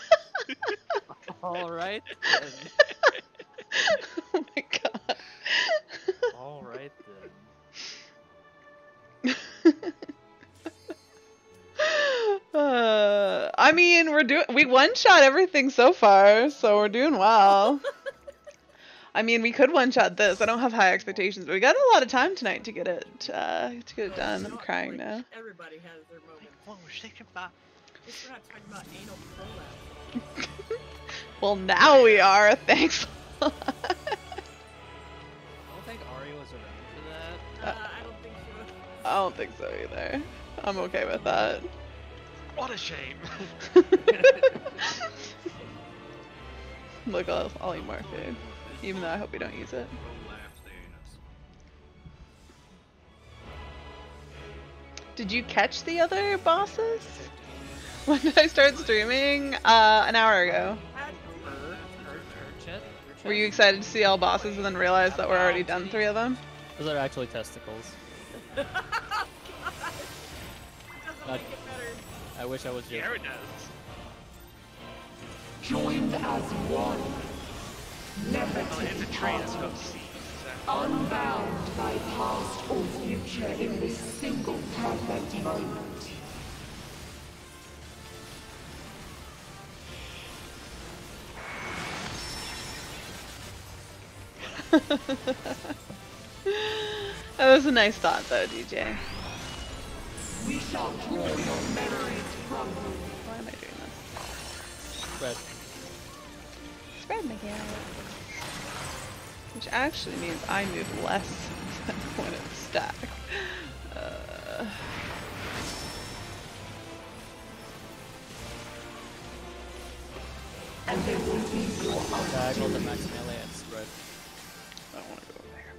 Alright then. Oh my god. Alright then. I mean, we one-shot everything so far, so we're doing well. I mean, we could one-shot this. I don't have high expectations, but we got a lot of time tonight to get it done. I'm crying now. Everybody has their moment. What was thinking about? At least we're not talking about anal prolapse. Well, now we are. Thanks. I don't think Ari was around for that. I don't think so. I don't think so either. I'm okay with that. What a shame. Look, I'll eat more food. Even though I hope we don't use it. Did you catch the other bosses? When did I start streaming? An hour ago. Were you excited to see all bosses and then realize that we're already done 3 of them? Those are actually testicles. I wish I was joking. Yeah, it does. Joined as one. Never Well, it's a tree that's got seeds. So. Unbound by past or future in this single perfect moment. That was a nice thought though, DJ. We shall draw your memories from you. Why am I doing this? Spread. Spread mechanic. Which actually means I move less than when it's stacked. And there will be your Diagonal to max melee and spread. I don't want to go over there.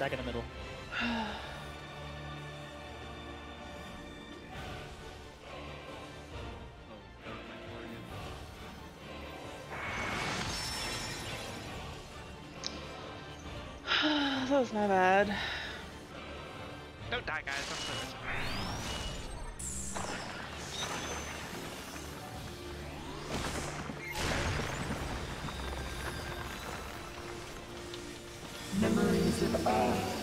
Stack in the middle. That was not bad. Don't die, guys. I'm sorry. Memories of Earth.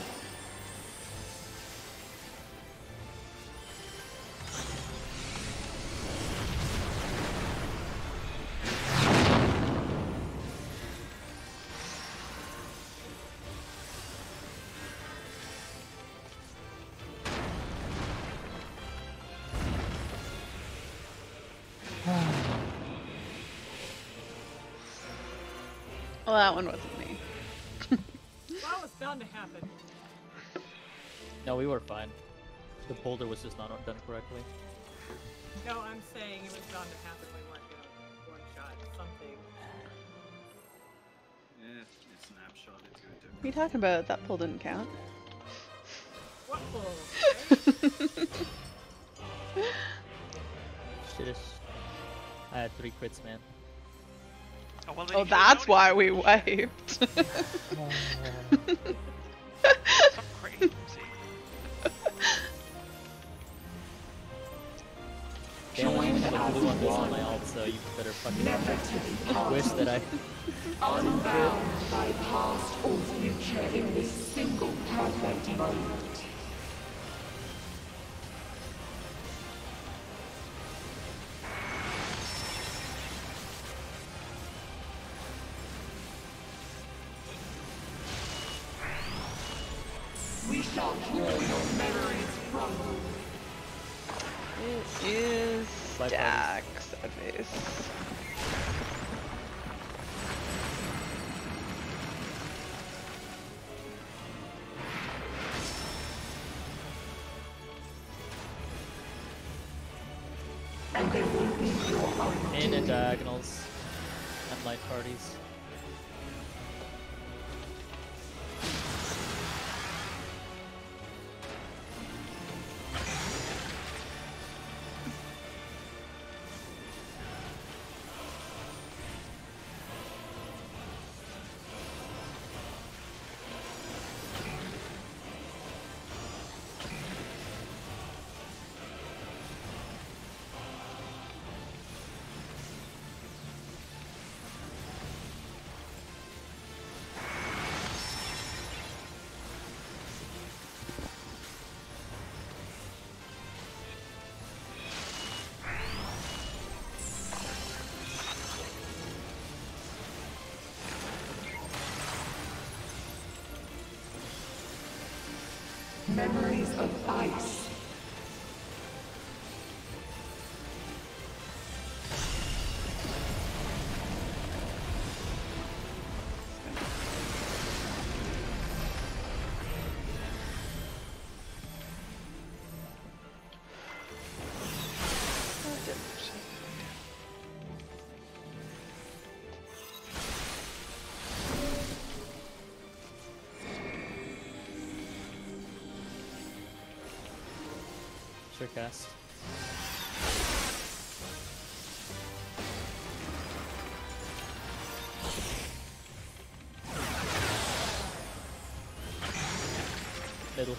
Well, that one wasn't me. That was bound to happen. No, we were fine. The boulder was just not done correctly. No, I'm saying it was bound to happen. We weren't gonna one shot something. Yeah, it snapshot it to a different. What are you talking about? That pull didn't count. What pull? Shit. I had 3 crits, man. Oh, well, Oh, that's why we wiped. So crazy. Damn, I only have a blue on this on my ult, so you better fucking wish that I... Unbound by past or future in this single perfect moment. We shall hear your memories crumble. It is Bye, Dax, sad face. And they will be your own. In and diagonals. And light parties. Memories of ice. Sure cast. Middle.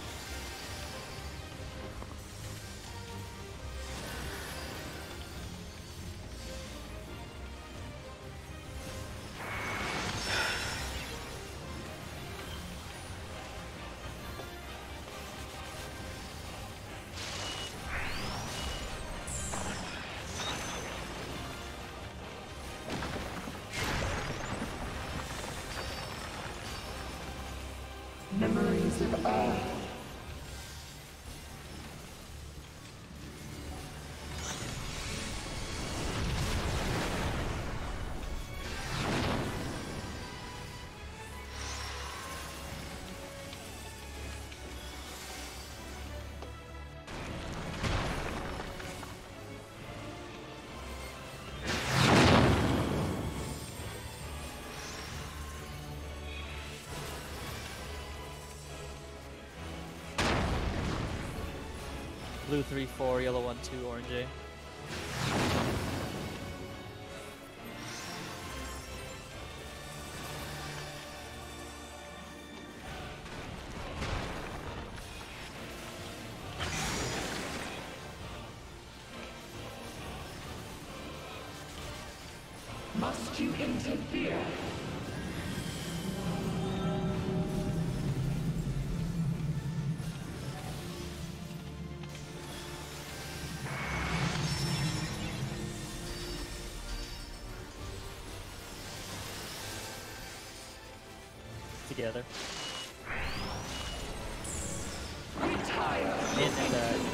Memories of Earth. Blue 3, 4, yellow 1, 2, orange A. Must you interfere? Together. Retire. And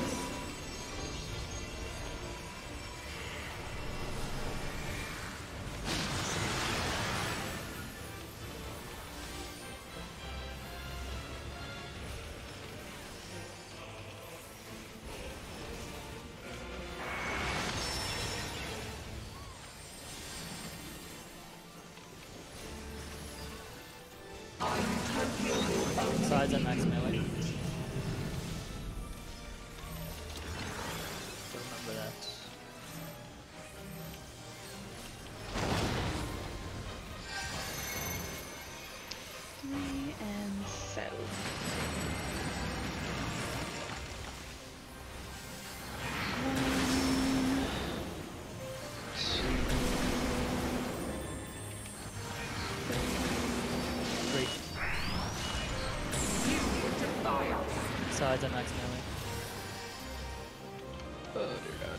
sides and max melee. Remember that. Three and seven. Three. Sides and max melee. Oh dear god.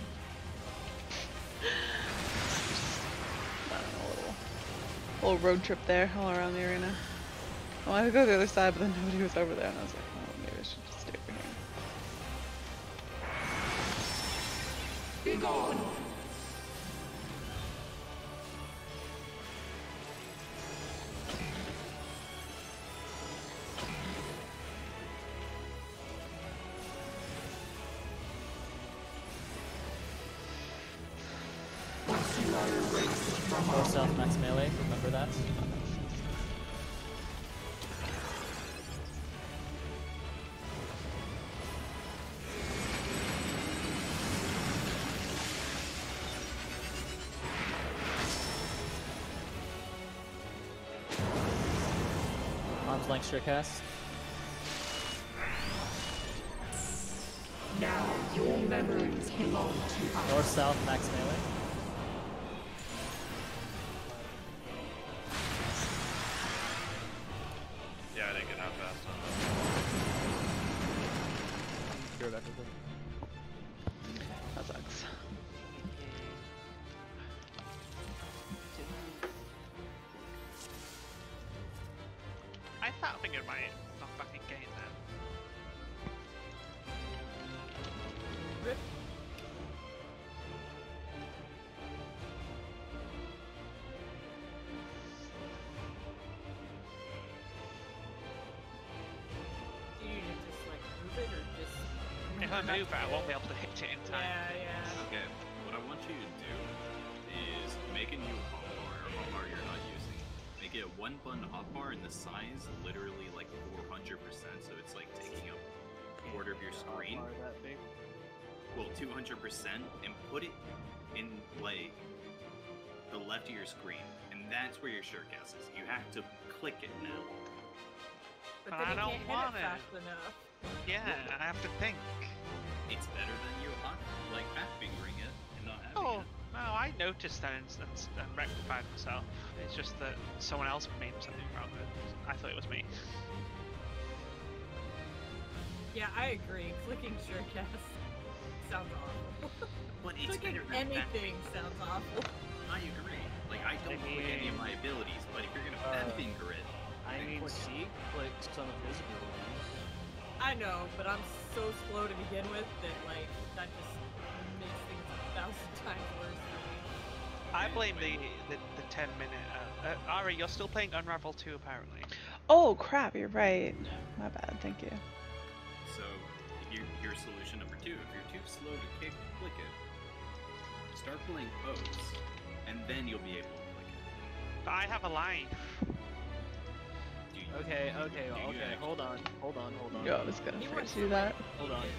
Little road trip there all around the arena. I wanted to go to the other side, but then nobody was over there, and I was like, oh, maybe I should just stay over here. Be gone. North south max melee, remember that. Arms length sure cast. Now your memories belong to us. North south max melee. Yeah, I didn't get out fast Sure, back with it. That sucks. I thought I might knock back in game then. Rip. Do you just like move it or just? If I move it, I won't be able to hit it in time. Yeah, yeah. Okay, what I want you to do is make a new hotbar, or hotbar you're not using. Make it a 1-button hotbar, and the size literally like 400%, so it's like taking up a quarter of your screen. That big. Well, 200%, and put it in like the left of your screen, and that's where your shirt gas is. You have to click it now. But I then you don't can't hit want it it. fast enough. Yeah, I have to think. It's better than you like fat fingering it and not having Oh, it. no, I noticed that and rectified myself. It's just that someone else made something wrong with it. I thought it was me. Yeah, I agree. Clicking surecast sounds awful. But it's Clicking better than fat anything sounds awful. I agree. Like, I don't click any of my abilities, but if you're gonna fat finger it, I then mean, click it. Zeke clicks some of his abilities. I know, but I'm so slow to begin with that like that just makes things 1,000 times worse for me. I blame the 10-minute. Ari, you're still playing Unravel 2 apparently. Oh crap, you're right. My bad, thank you. So, your solution number 2, if you're too slow to click it, start playing O's, and then you'll be able to click it. But I have a life. Do you Okay, hold on. Yo, I was gonna forget to do that. Hold on.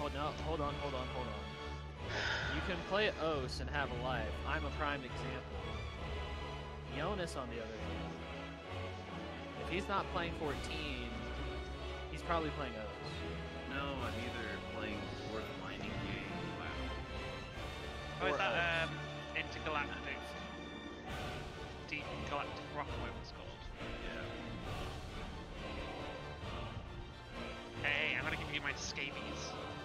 You can play Os and have a life. I'm a prime example. Jonas, on the other hand, if he's not playing 14, he's probably playing Os. No, I'm either playing Fourth Mining Game. Wow. Oh, is that intergalactic, deep galactic rock, whatever it's called? Yeah. Hey, I'm gonna give you my scabies.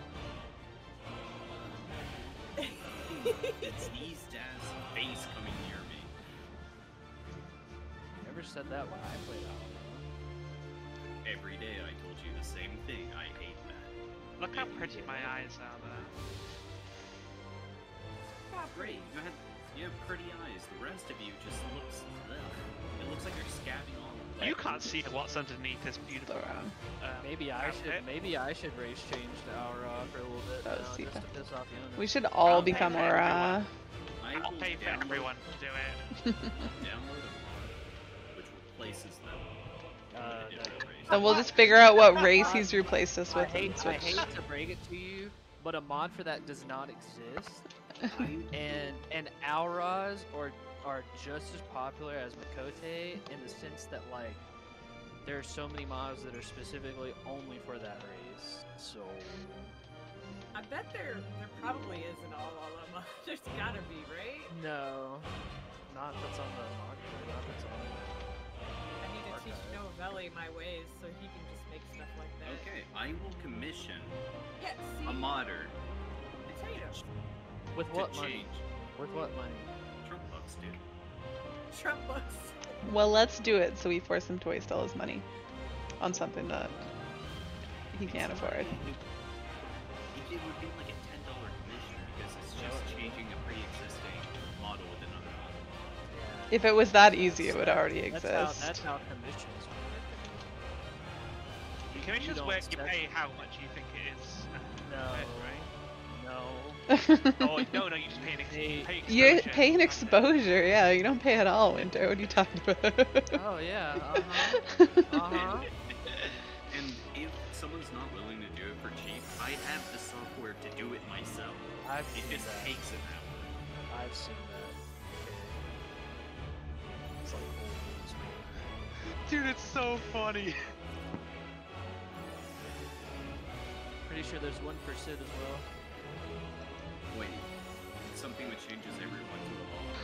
It's East Dad's face coming near me. Never said that when I played out. Every day I told you the same thing. I hate that. Look how pretty my eyes are there. Great, you have pretty eyes. The rest of you just looks. Ugh. It looks like you're scabbing all. You can't see what's underneath this beautiful. Maybe I should race change to Aura for a little bit now, just to piss off Jonas. We should all become Aura. I'll pay for everyone to do it. Download a mod which replaces them. Then we'll just figure out what race he's replaced us with I and switch. hate to break it to you, but a mod for that does not exist. and Auras are just as popular as Makote in the sense that like there are so many mods that are specifically only for that race. So I bet there probably isn't all of them. There's gotta be, right? no, not that's on the market. Not that's on. I need to teach Novelli my ways so he can just make stuff like that. Okay, I will commission Yeah, see? a modder Potato. With to what money? change. With what money? Trump bucks, dude. Trump bucks. Well, let's do it so we force him to waste all his money on something that he can't afford. It would be like a $10 commission because it's just changing a pre-existing model with another model. If it was that easy, it would already exist. That's how commissions work. Commissions don't where you spec- pay how much you think it is. No. Right? No. Oh no, you just pay an exposure. You pay an exposure, yeah. You don't pay at all, Winter. What are you talking about? Oh yeah. And if someone's not willing to do it for cheap, I have the software to do it myself. It just takes an hour. I've seen that. It's like old news, man. Dude, it's so funny. Pretty sure there's one for Sid as well. Wait, it's something that changes everyone to a ball.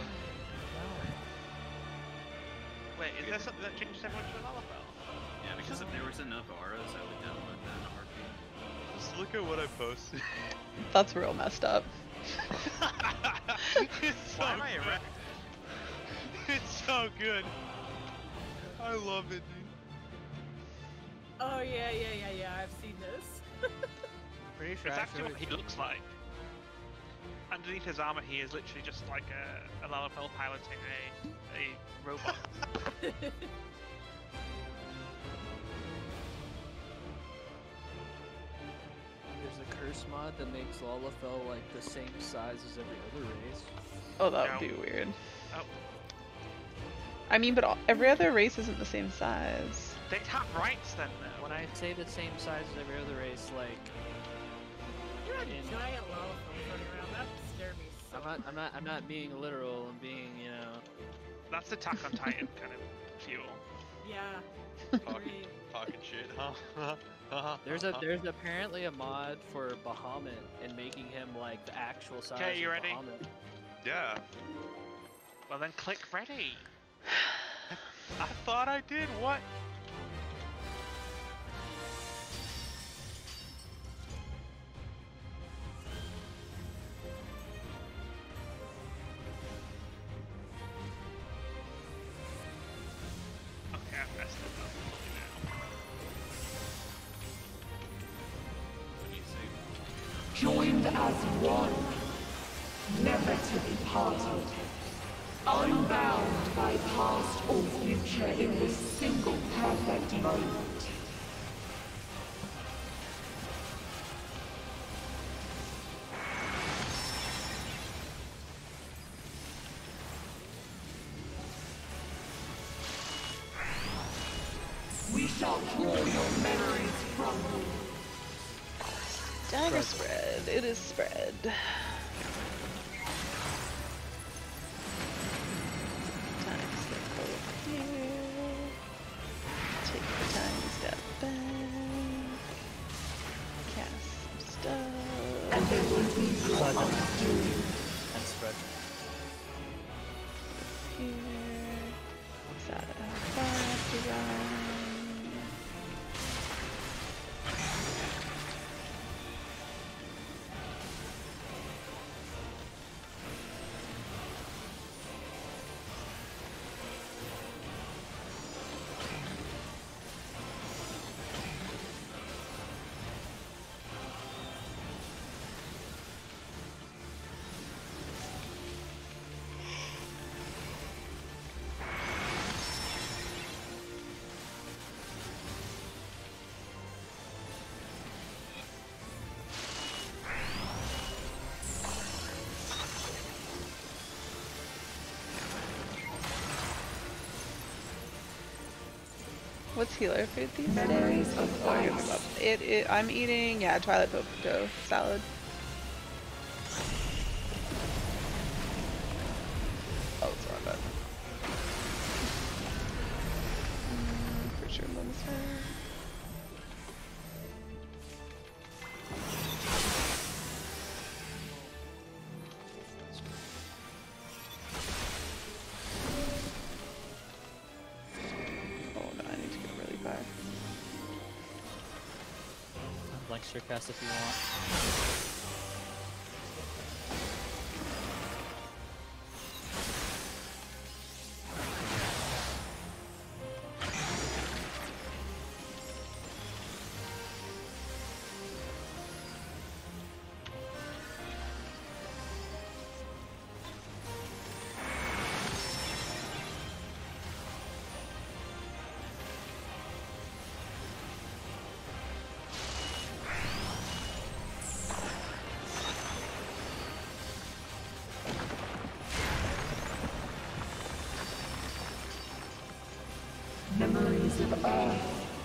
Wait, is there something that changes everyone to an Lalafell? Yeah, because if there was enough auras, I would download that in a heartbeat. Just look at what I posted. That's real messed up. It's so good. It's so good. I love it, dude. Oh yeah, I've seen this. Pretty sure It's actually what he looks like. Underneath his armor, he is literally just like a Lalafell piloting a robot. There's a curse mod that makes Lalafell like the same size as every other race. Oh, that would be weird. Oh. I mean, but every other race isn't the same size. They tap rights then, though. When I say the same size as every other race, like You're a giant Lalafell running around. That scared me so I'm not being literal. I'm being, you know. That's Attack on Titan kind of fuel. Yeah. Talking shit, huh? There's apparently a mod for Bahamut and making him like the actual size Okay, you of ready? Bahamut. Yeah. Well then click ready. I thought I did. What? Okay, I've messed it up. Joined as one, never to be parted. Unbound by past or future in this single perfect moment. We shall Dagger spread. It is spread. Time step over here. Take the tiny step back. Cast some stuff. And spread. Here. Decide how far I have to run. What's healer food these days? Oh, I give up. I'm eating, yeah, Twilight Potato salad. Oh, it's not bad. For sure, bonus her. Sure, cast if you want. Memories of Earth.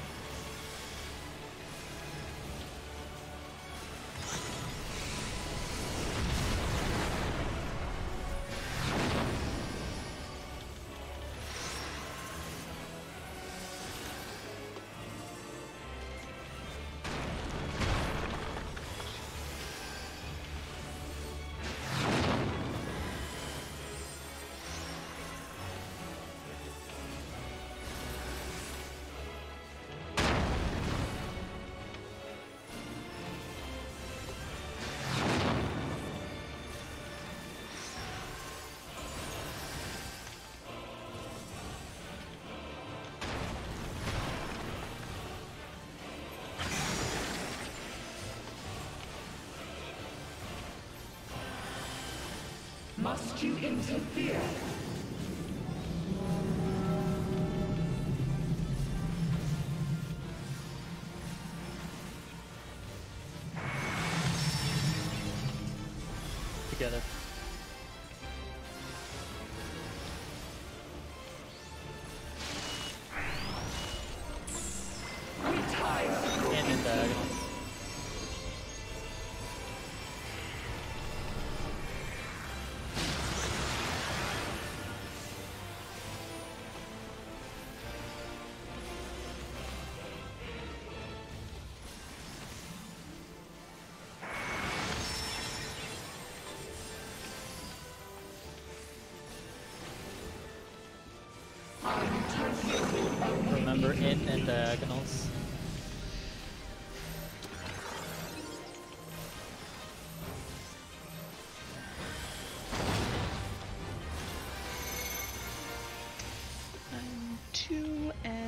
Must you interfere? Together. And in diagonal. Remember in and diagonals. I'm 2 and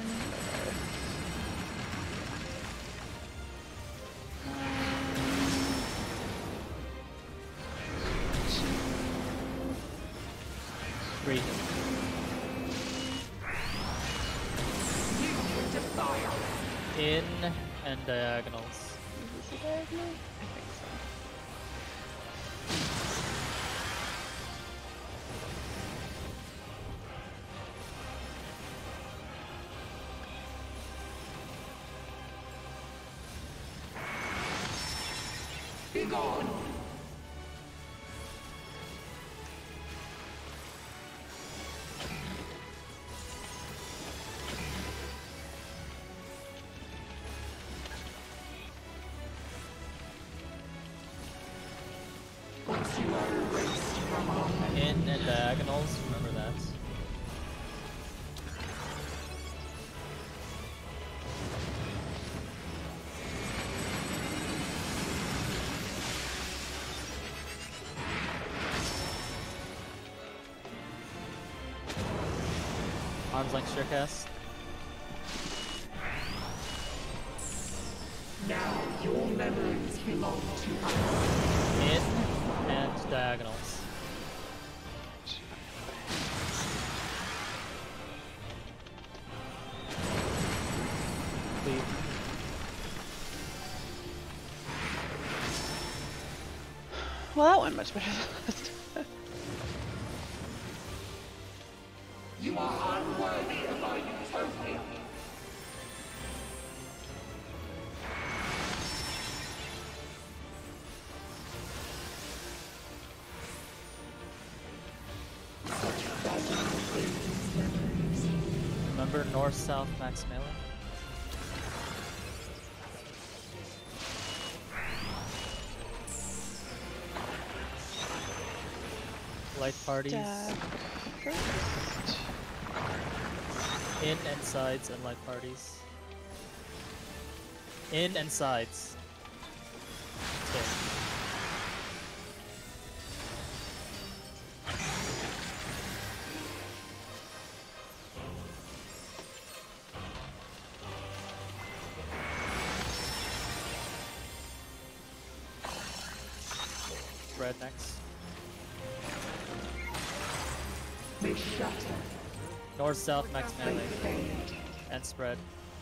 3. In and diagonals. Is this a diagonal? I think so. Begone! Once you are erased from our memory. In and diagonals, remember that. Arms length sure cast. Now your memories belong to us. In and diagonals. Leave. Well, that went much better than last time. You are unworthy of our utopia. Remember north, south, max melee? Light parties. In and sides and light parties. In and sides. Okay. Red next. They shatter. North, south, max They melee. fade. And spread.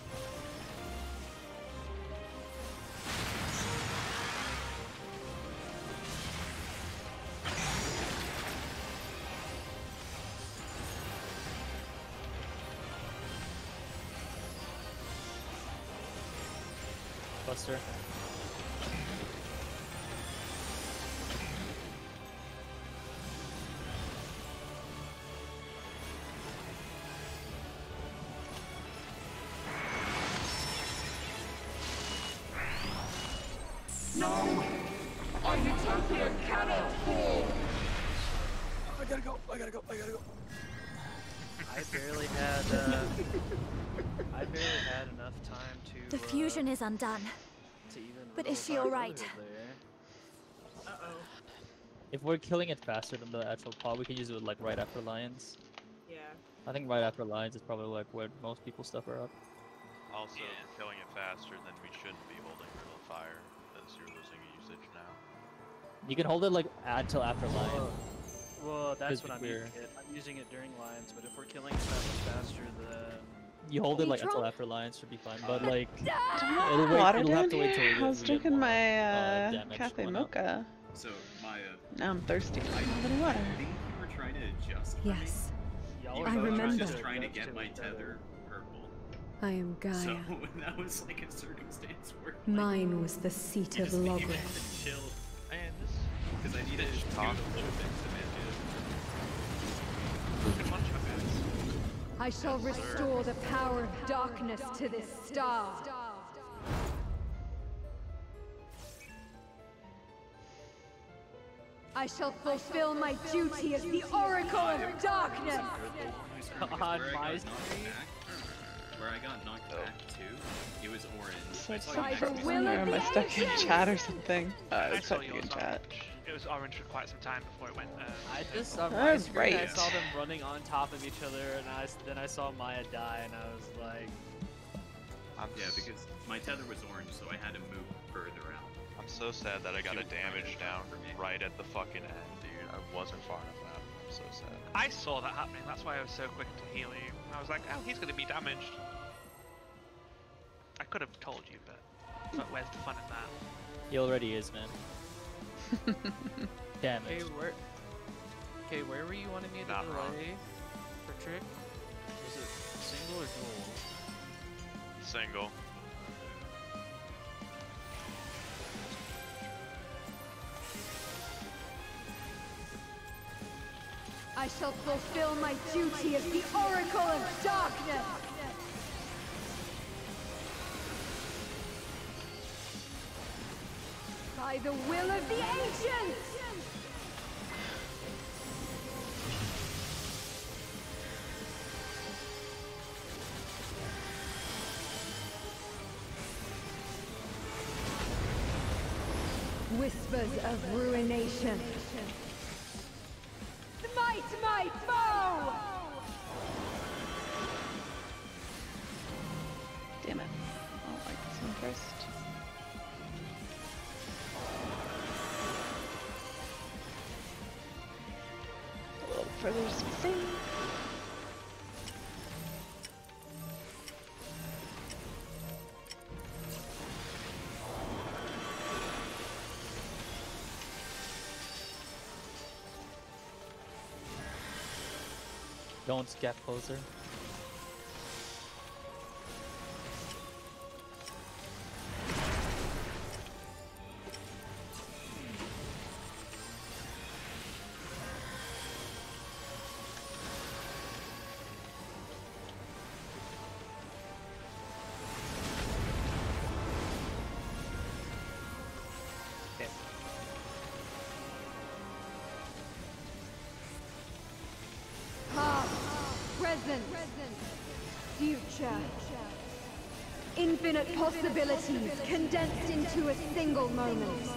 Buster. No! Our utopia cannot fall! I gotta go, I gotta go, I gotta go. I barely had enough time to The fusion is undone. to even But riddle is she Dark alright? Brotherhood there. Uh-oh. If we're killing it faster than the actual pod, we can use it like right after Lions. Yeah. I think right after Lions is probably like where most people's stuff are up. Also, if we're killing it faster, then we shouldn't be holding Riddle of Fire, because you're losing usage now. You can hold it like until after Lions. Well, that's Because what I'm we're- using it. I'm using it during Lions, but if we're killing it that much faster, then You hold it like Ultros? until after Lions should be fine, but like Do I it'll have wait, water it'll down have to wait till here? we I was get drinking more, my damage cafe going up. mocha. So, Maya, Now I'm thirsty. I don't have any I water. think you were trying to adjust for Yes, y'all me. are I You were remember. just trying to get my tether purple. I am Gaia. So, that was like a circumstance where like, Mine was the seat you of just needed Logrith. to chill. Man, this Because I needed to do a talk. little bit to manage Good one shot, guys. I shall restore the power of darkness to this star. I shall fulfill my duty as the Oracle of Darkness! on Where I my got stream. knocked back, where I got knocked back too, it was orange. So I it's saw you By next the to me. will Or of am I the stuck in ancients! chat or something? I I was saw stuck in yours chat. orange. It was orange for quite some time before it went. I just on my Alright. screen I saw them running on top of each other, and then I saw Maya die, and I was like, Yeah, because my tether was orange, so I had to move further out. I'm so sad that I got She a was trying damage to down for me. right at the fucking end, dude. I wasn't far enough out. I'm so sad. I saw that happening. That's why I was so quick to heal you. I was like, oh, he's going to be damaged. I could have told you, but where's the fun in that? He already is, man. Damage. where were you wanting me to Not wrong. delay for trick? Was it single or dual? Single. I shall fulfill my duty as the Oracle of Darkness! By the will of the Ancients! Whispers of ruination. Smite my foe! Damn it. I don't like this one first. A little further to be safe. Don't get closer. Present, future. Infinite possibilities condensed into a single moment.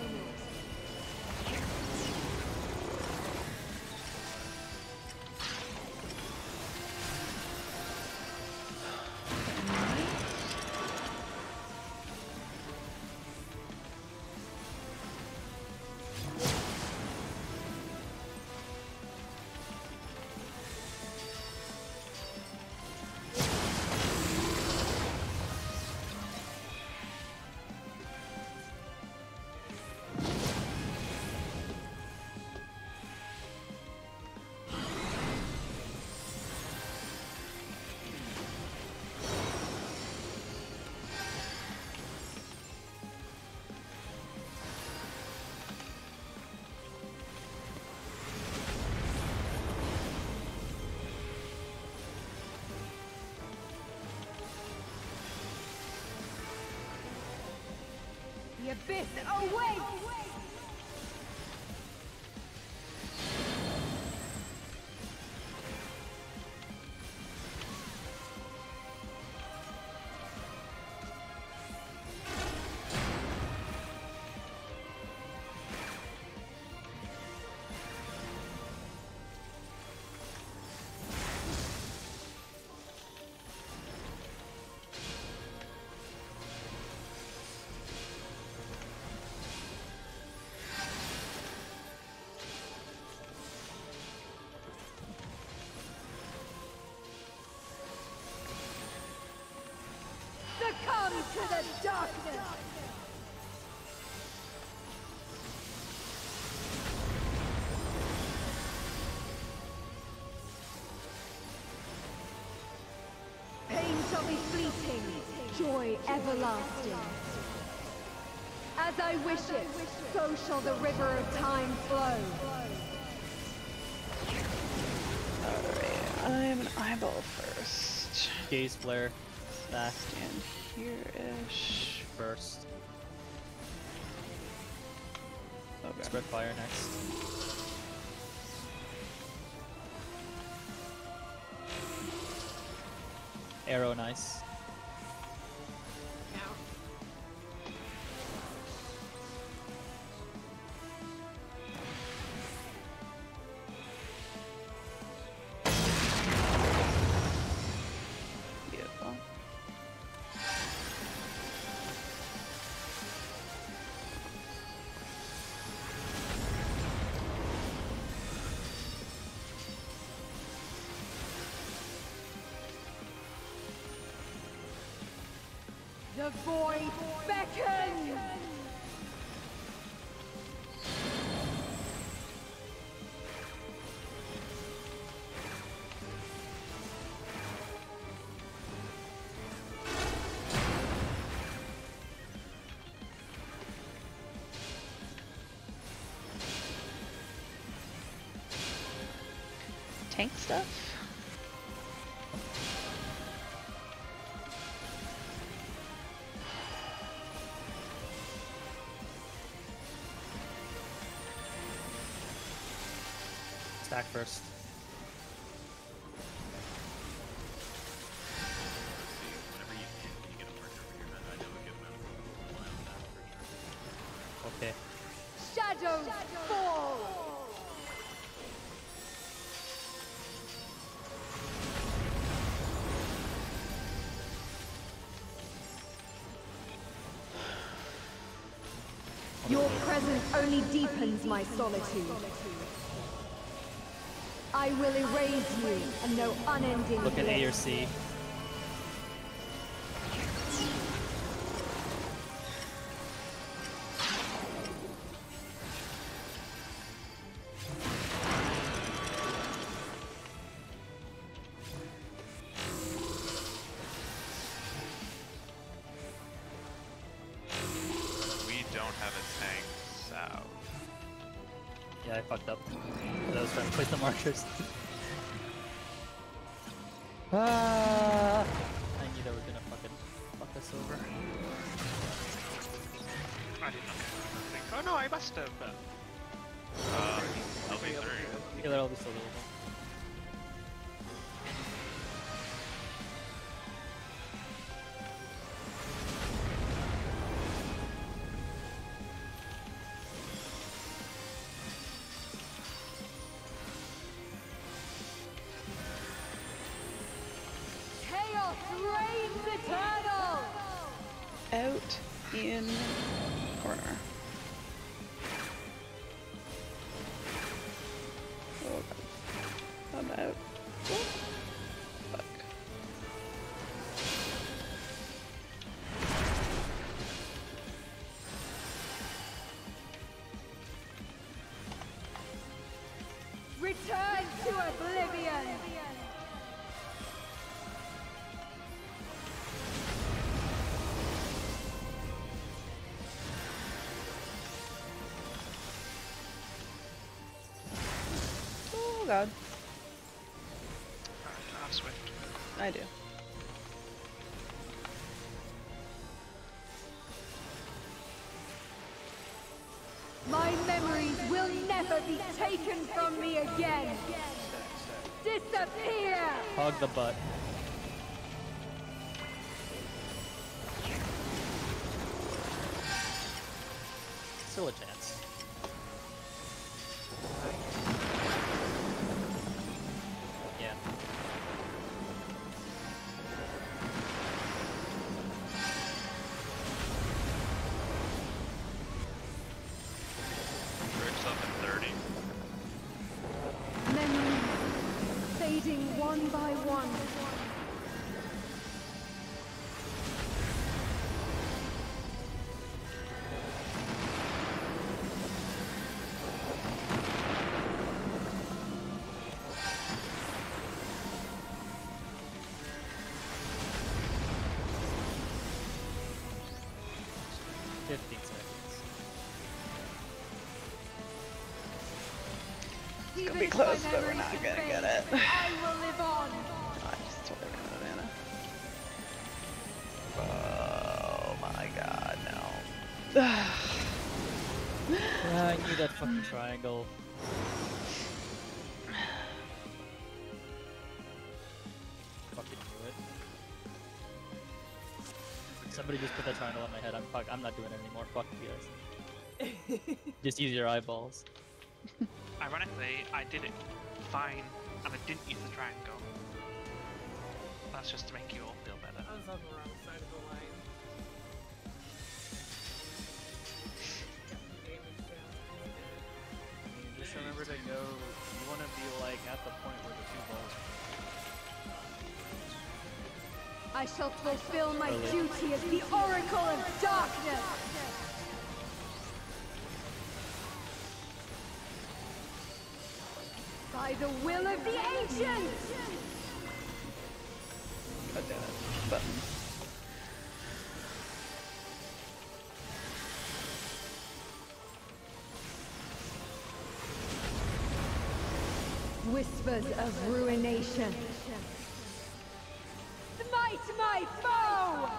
The abyss awaits! Succumb to the darkness! Pain shall be fleeting, joy everlasting. As I wish it, so shall the river of time flow. Alright, I'm an eyeball first. Gaze flare. Back. Stand here-ish. First. Okay. Spread fire next. Arrow, nice. Beautiful. The void beckons! tank stuff. Stack first. Whenever you can you get a marker over your head? I know a good amount of people rely on that for sure. Okay. Shadows fall! Your presence only deepens my solitude. I will erase you and know unending Look at A or bliss. C. We don't have a tank south. Yeah, I fucked up. I was trying to place the markers. Ah! I knew they were gonna fucking fuck us over. I did not think. Oh no, I must have. But... LB3. Yeah, they're all just a little bit. Chaos reigns eternal! Out in corner. Oh god. I'm out. Oh. Fuck. Return to oblivion! Oh god. I'll swift. I do. My memories will never be taken from me again! Disappear! Hog the butt. Still a chance. Yeah. Rick's up in 30. Memories fading one by one. It's gonna be close, but we're not gonna get it. I will live on. I just totally ran out of mana. Oh my god, no. Yeah, I knew that fucking triangle. Fucking knew it. Somebody just put that triangle on my head. I'm not doing it anymore. Fuck you guys. Just use your eyeballs. Ironically, I did it fine, and I didn't use the triangle. That's just to make you all feel better. I was on the wrong side of the line. Just remember to go. You want to be like at the point where the two balls. I shall fulfill my duty as the Oracle of Darkness. By the will of the ancients! God damn it. Button. Whispers of ruination. Smite my foe!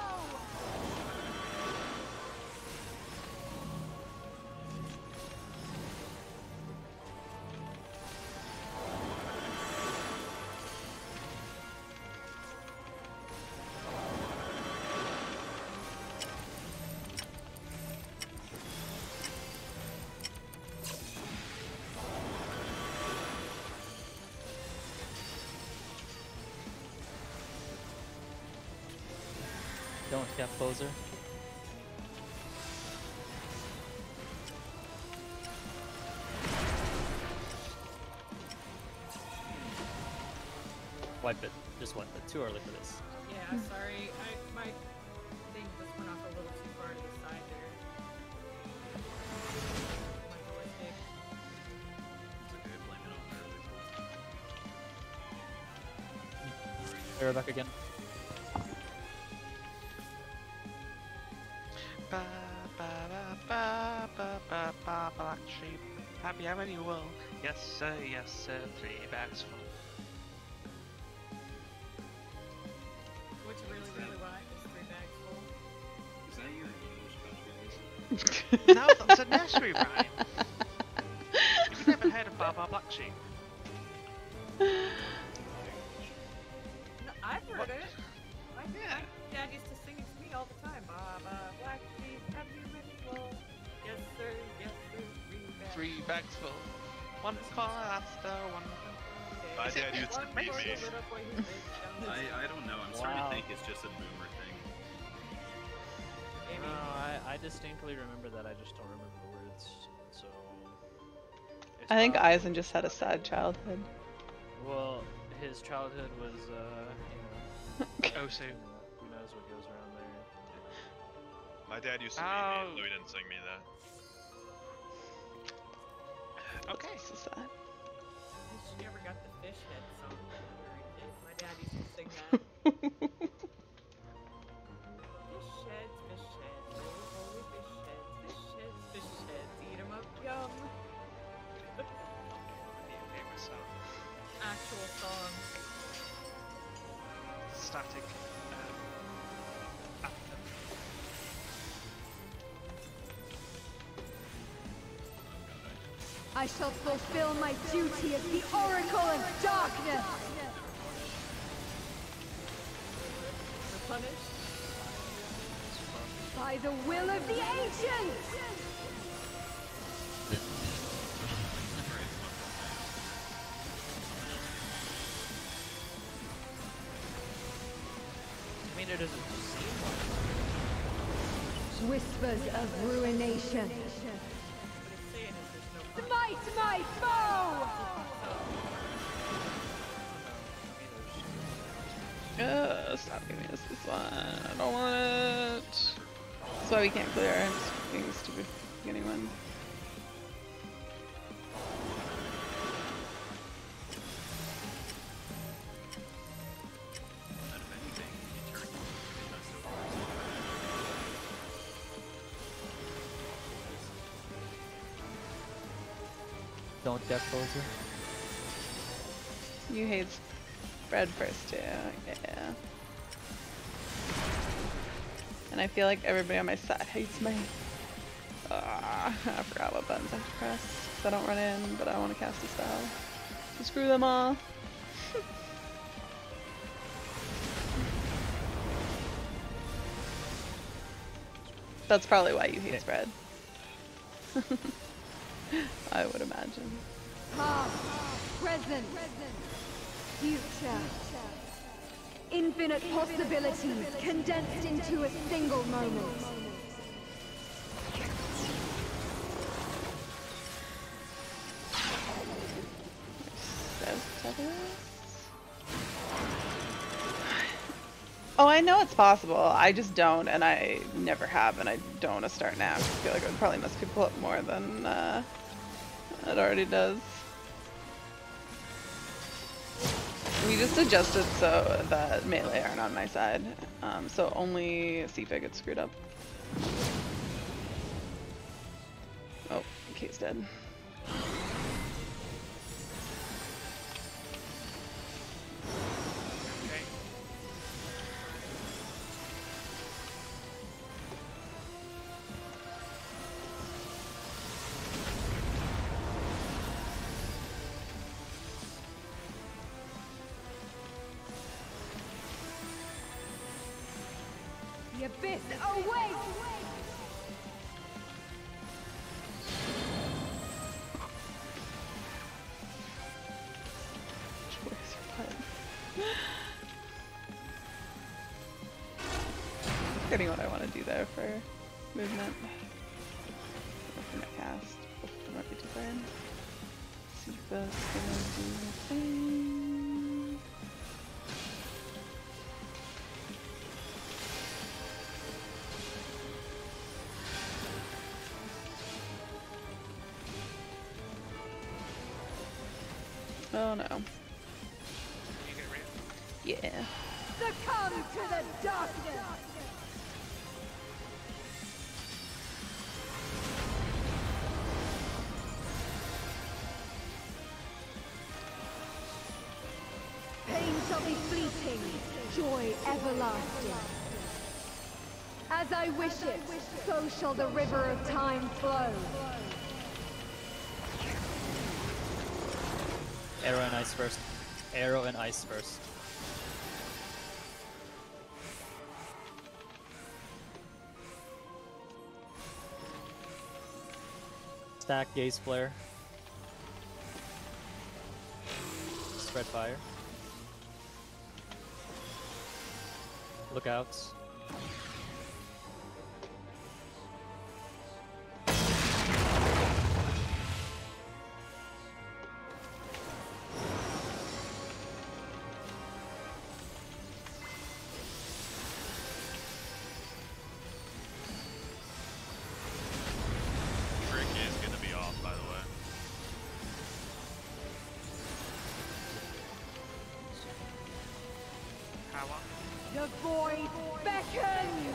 Don't cap closer. Wipe it. Just wipe it. Too early for this. Yeah, sorry. My thing just went off a little too far to the side there. My joystick. It's okay, blame it on her. Arrow back again. Ba ba ba ba ba ba black sheep. Happy having you all. Yes sir, 3 bags full. Which really, really what is 3 bags full? Is that your English country? No, that's a nursery rhyme. You've never heard of Baba Black Sheep? No, I've heard it. My dad used to sing it to me all the time. Baba Black Sheep, have you many wool? Yes sir, 3 bags full. One for Asta, one for... My dad used to beat me. I don't know. I'm starting to think it's just a boomer thing. No, I distinctly remember that. I just don't remember the words. So. I think Eisen just had a sad childhood. Well, his childhood was, Oh, so. Who knows what goes around there. My dad used to beat me, so he didn't sing me that. Okay. So sad. You ever got the fish head song when we were a kid? My dad used to sing that. Fish heads, holy, holy fish heads, eat 'em up, yum. Actual song. Static. Anthem. I shall fulfill my duty as the Oracle of Darkness! Replenished? By the will of the ancients! I mean, it doesn't seem Whispers of ruination. Smite my foe! Stop giving us this one. I don't want it. That's why we can't clear our being stupid beginning one. Don't get closer. You hate spread first too, yeah. And I feel like everybody on my side hates me. I forgot what buttons I have to press. 'Cause I don't run in, but I want to cast a spell. So screw them all. That's probably why you hate spread. I would imagine. Past, present, future. Infinite possibilities condensed into a single moment. Oh, I know it's possible. I just don't, and I never have, and I don't want to start now. I feel like it would probably mess people up more than it already does. We just adjusted so that melee aren't on my side, so only Sifa gets screwed up. Oh, Kay's dead. The abyss awaits! Getting what I want to do there for movement. For cast. That might be too far. See if that's gonna do the thing. Oh no. Yeah. Succumb to the darkness! Pain shall be fleeting, joy everlasting. As I wish it, so shall the river of time flow. Arrow and ice first. Arrow and ice first. Stack gaze flare. Spread fire. Lookouts. Trick is gonna be off, by the way. How long? The void beckons!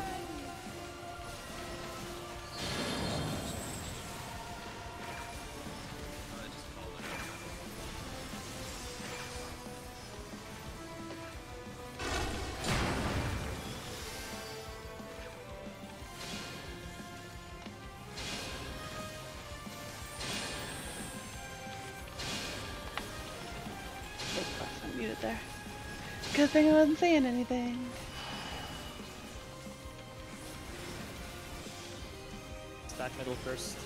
I muted there. Good thing I wasn't saying anything. Stack middle first.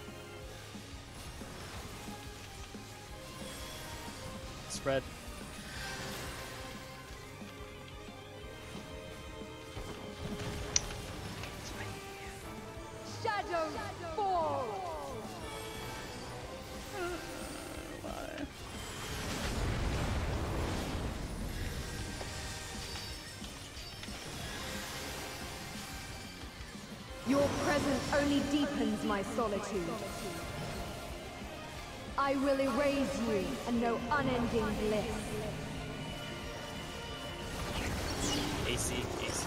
Spread. Shadows fall! Why? Your presence only deepens my solitude. I will erase you and know unending bliss. AC, AC.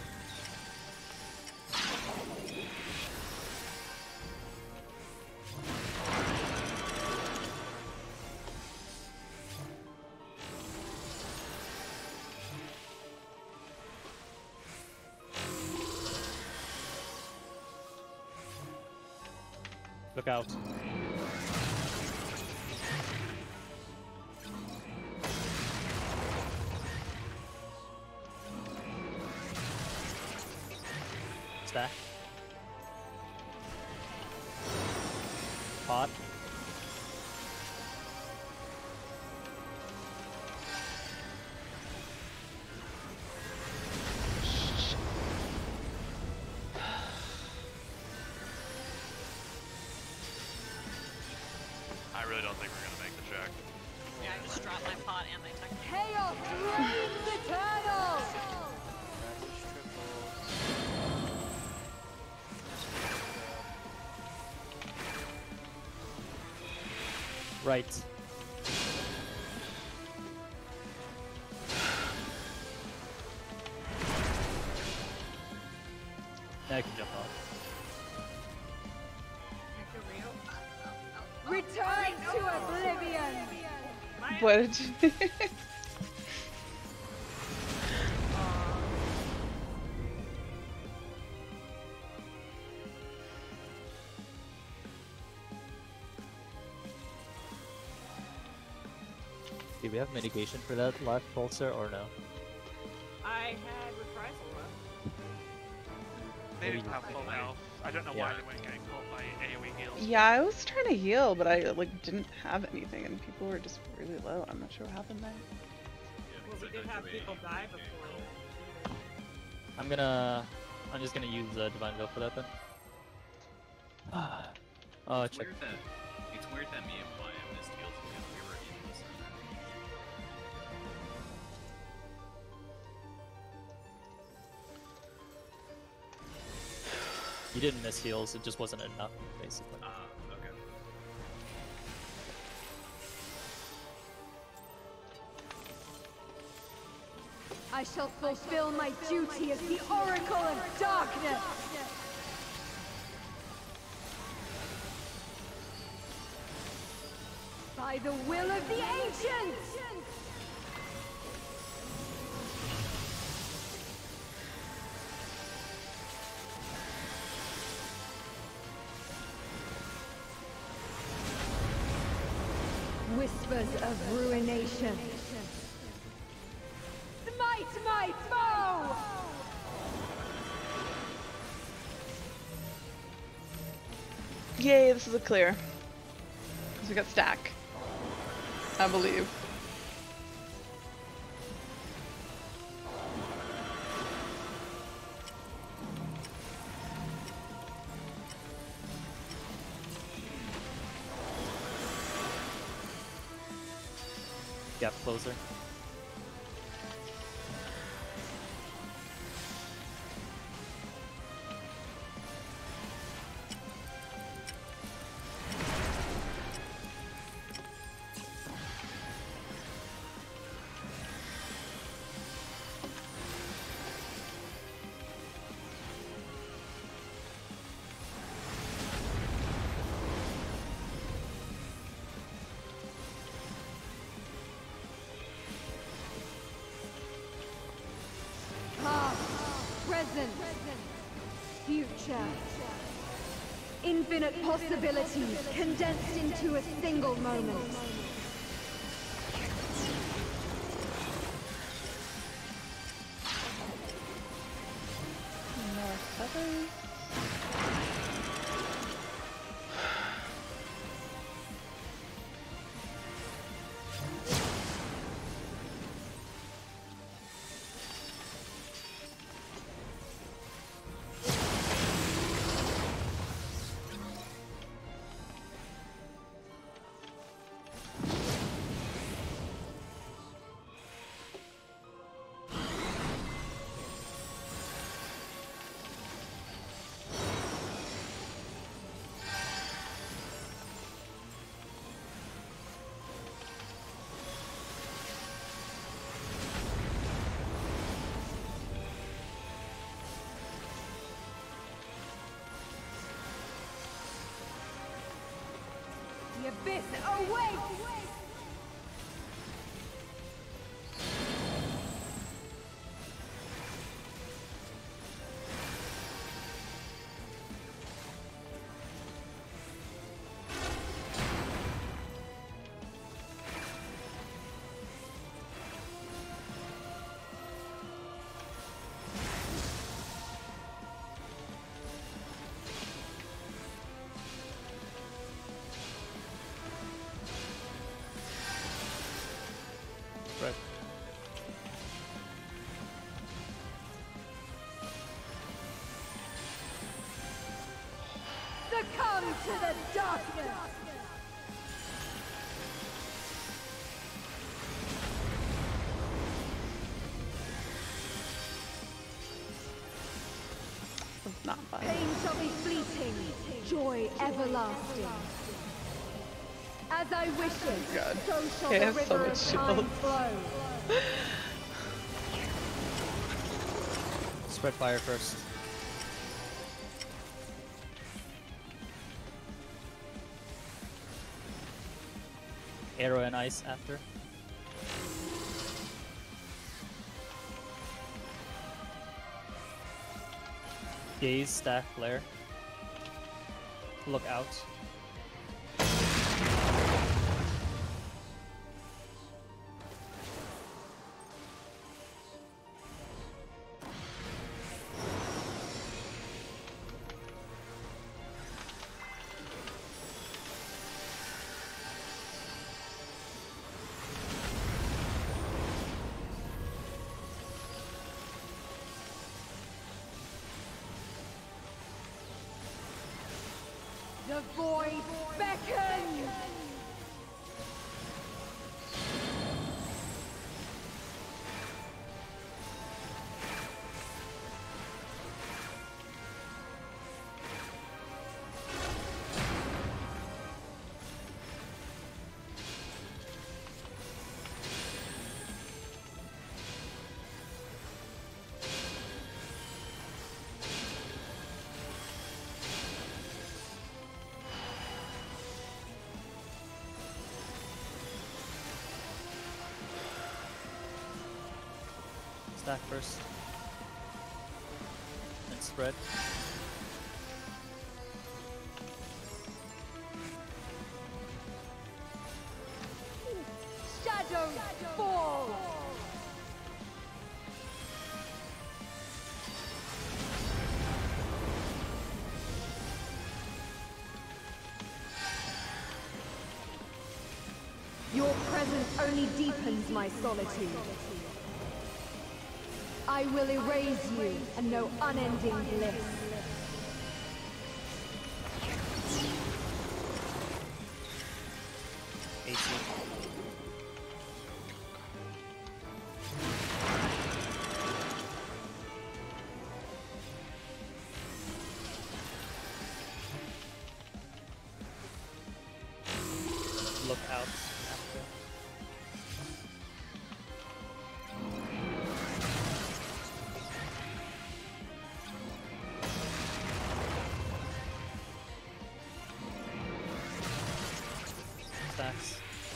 Look out. Stack. Pot. I really don't think we're gonna make the check. Yeah, I just dropped my pot and they took Chaos reigns eternal! Right. Now I can jump off. Return to oblivion! What did you Do we have mitigation for that last pulsar or no? I had reprisal left. They Maybe didn't have full health. I don't know why they weren't getting caught by AoE heals. Yeah, I was trying to heal, but I like didn't have anything, and people were just really low. I'm not sure what happened there. Well, we did have people die before. I'm just gonna use Divine Will for that then. Oh, It's check. weird that me and Maya missed heals because we were in the center. You didn't miss heals, it just wasn't enough, basically. Okay. I shall fulfill my duty as the Oracle of Darkness! By the will of the Ancients! Whispers of ruination. Smite my foe! Yay, this is a clear. 'Cause we got stack. I believe. Gap closer. Present. Future. Infinite possibilities condensed into a single moment. More feathers. The abyss awaits! Right. Succumb to the darkness! It's not fun. Pain shall be fleeting, joy everlasting. As I wish it, God. so shall Okay, I the have so river much of time shields. flow. Spread fire first. Arrow and ice after. Gaze, stack, flare. Look out. The void beckons! Stack first. Then spread. Shadows fall! Your presence only deepens my solitude. I will erase you and know unending bliss. Look out. Stacks.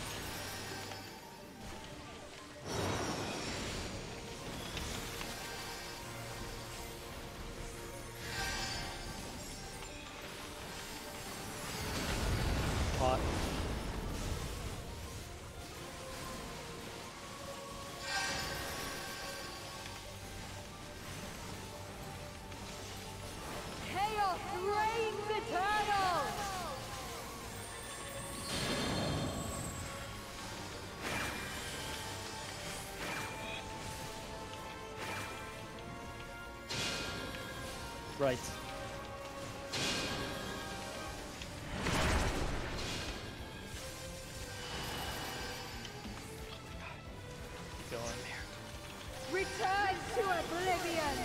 Hot. Chaos reigns eternal! Right. Keep going. Return to oblivion!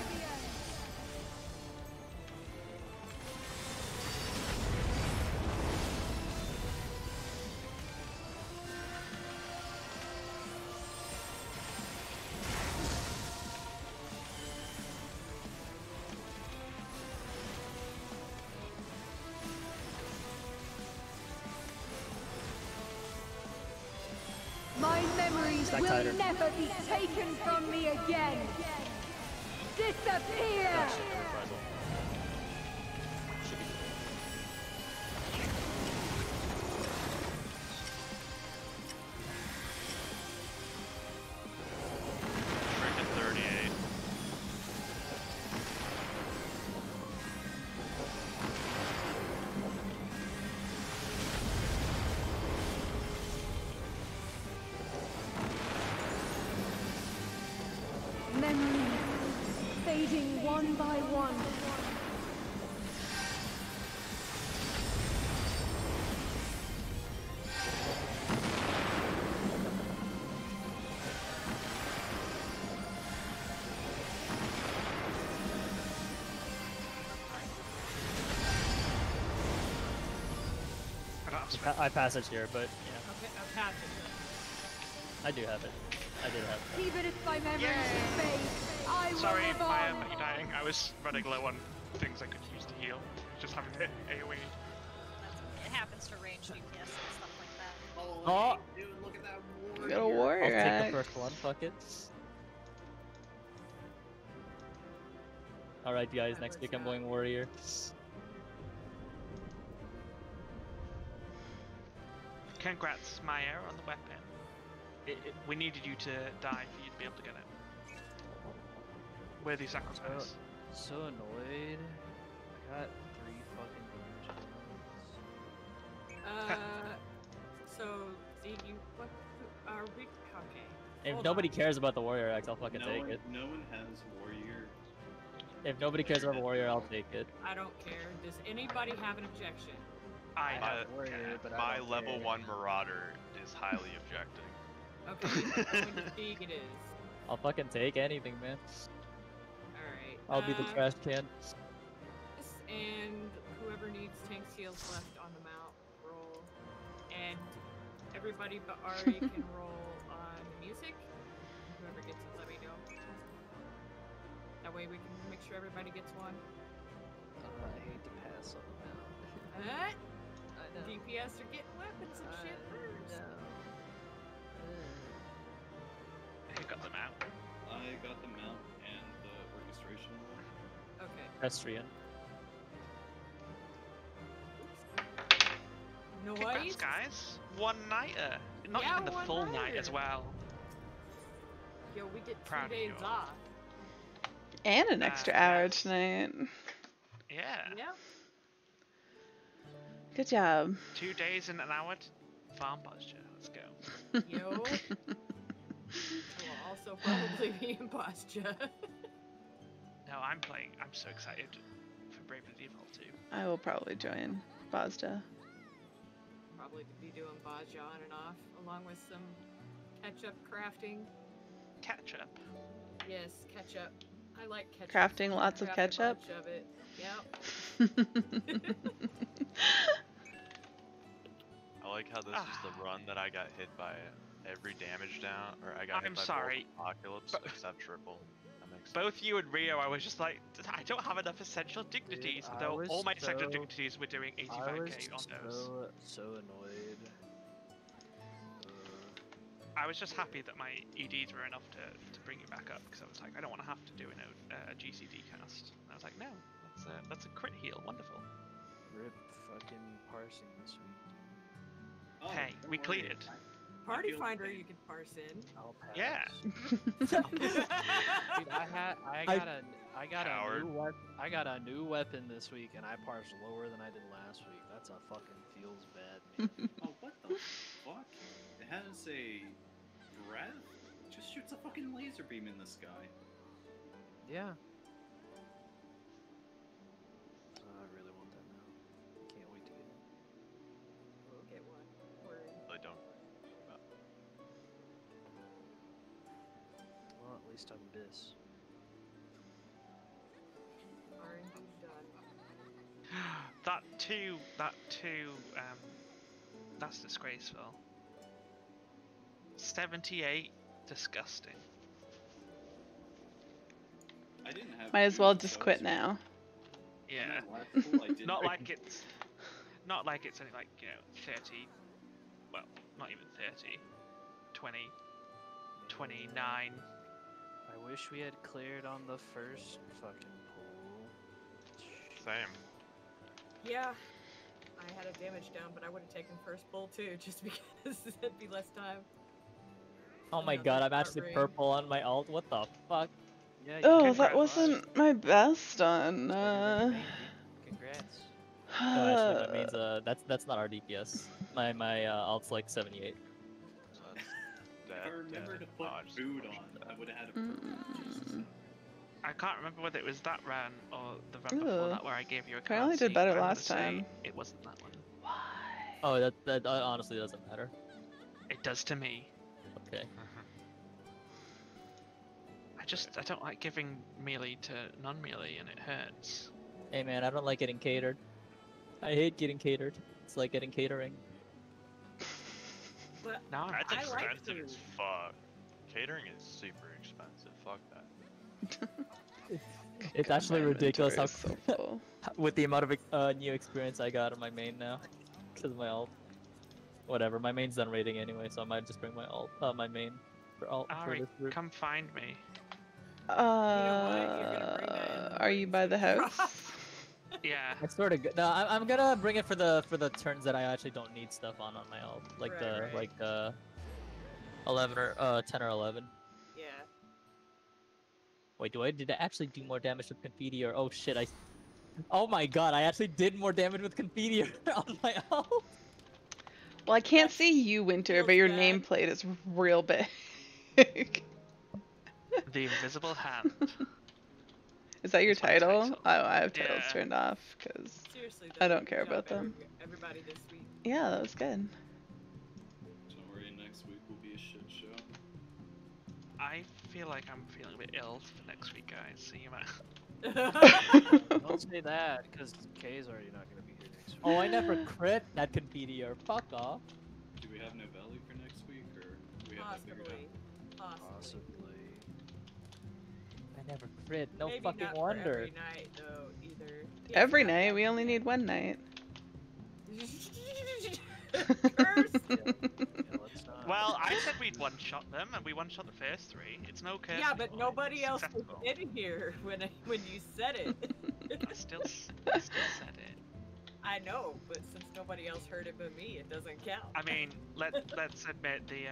My memories Stack will tighter. never be taken from me again! Disappear! Freaking 38. Memories fading one by one. I don't have spell. I passage here, but yeah, Okay, I'll pass it. I do have it. I did have it. Even if my memories Yay! fade, I will Sorry, live Maya, on. about you dying. I was running low on things I could use to heal. Just having the AoE. It happens to range DPS and stuff like that. Oh! Dude, look at that warrior. Got a warrior I'll take axe. the first one, fuck it. Alright guys, next week I'm going warrior. Congrats, Maya, on the weapon. We needed you to die for you to be able to get it. Worthy sacrifice. So annoyed. I got 3 fucking So, see, you, what, are we, okay. If Hold nobody on. cares about the warrior axe, I'll fucking take it. No one has warrior. If nobody cares about warrior, I'll take it. I don't care. Does anybody have an objection? I My, don't care. but I my don't level care. 1 Marauder is highly objecting. Okay, when you speak it is. I'll fucking take anything, man. Alright. I'll be the trash can. And whoever needs tank seals left on the mount, roll. And everybody but Ari can roll on the music. And whoever gets it, let me know. That way we can make sure everybody gets one. I hate to pass on the mount. Huh? I know. DPS are getting weapons and shit first. Who got them out? I got the mount and the orchestration one. Okay. Pedestrian. Congrats, guys. One nighter. Not Yeah, even the one full night nighter. as well. Yo, we get Proud 2 of days you all. off. And an extra hour tonight. Yeah. Yeah. Good job. 2 days and an hour to farm posture. Let's go. Yo. I will also probably be in posture. No, I'm playing. I'm so excited for Bravely Default 2. I will probably join Bozda. Probably to be doing Baja on and off, along with some ketchup crafting. Ketchup? Yes, ketchup. I like ketchup. Crafting so lots of craft a ketchup? bunch of it. Yep. I like how this is the run that I got hit by every damage down, or I got hit I'm by sorry, both apocalypse except triple. That makes Both you and Rio, I was just like, I don't have enough essential dignities. Dude, Though all my essential so- dignities were doing I 85k was on those. so annoyed. I was just happy that my EDs were enough to bring it back up, because I was like, I don't want to have to do a GCD cast. And I was like, no, that's a crit heal, wonderful. Rip fucking parsing this week. Oh, Hey, don't we worry, cleared. Party feel Finder pain. you can parse in. I'll pass. Yeah. Dude, I got a new weapon this week, and I parsed lower than I did last week. That's a fucking feels bad, man. Oh, what the fuck? It has a breath? It just shoots a fucking laser beam in the sky. Yeah. I really want that now. Can't wait to get it. We'll get one. Word. really don't. Well, at least I'm this. R&D done. That too, that's disgraceful. 78, disgusting. I didn't have Might as two well of just those. quit now. Yeah. In that last pool, I didn't. Not like it's only like, 30, well, not even 30, 20, 29. I wish we had cleared on the first fucking pool. Same. Yeah. I had a damage down, but I would have taken first pull too, just because it'd be less time. Oh my Another god, I'm heart actually ring. purple on my alt. What the fuck? Yeah, you Oh, congrats. that wasn't my best on. Congrats. No, actually, my main's that's not our DPS. My alt's like 78. So If I remember to put food on, I would have had a Jesus. I can't remember whether it was that run or the run before Ooh. that where I gave you a Apparently card did seat, better but I'm gonna last say time. It wasn't that one. Oh, that honestly doesn't matter. It does to me. Okay. I don't like giving melee to non-melee, and it hurts. Hey man, I don't like getting catered. I hate getting catered. It's like getting catering. But No, That's I like expensive food. as fuck. Catering is super expensive. Fuck that. It's actually my ridiculous how, inventory is so full. with the amount of new experience I got on my main now, because of my alt. Whatever, my main's done raiding anyway, so I might just bring my alt, my main for alt for Alright, this group. come find me. Are you by the house? Yeah. I sort of no, I'm gonna bring it for the turns that I actually don't need stuff on my alt, like Right. 11 or 10 or 11. Yeah. Wait, did I actually do more damage with Confetti or oh shit oh my god, I actually did more damage with Confetti on my alt. Well, I can't see you, Winter, but your nameplate is real big. The invisible hand. Is that your It's my title? title. Oh, I have titles Yeah. turned off because Seriously, I though, don't care good job, about them. Everybody this week. Yeah, that was good. Don't worry, next week will be a shit show. I feel like I'm feeling a bit ill for next week, guys. So you might. Don't say that, because Kay's already not gonna be here next week. Oh, I never crit. That could be your fuck off. Do we have Novelli for next week, or do we have that figured out? Possibly. I never crit. No Maybe fucking not wonder. For every night though, either. He Every hasn't got night, back we only yet. need one night. Curse! Let's not. Well, I said we'd one-shot them, and we one-shot the first 3. It's no curse. Yeah, but anymore. nobody It's else was successful. in here when you said it. I still said it. I know, but since nobody else heard it but me, it doesn't count. I mean, let's admit the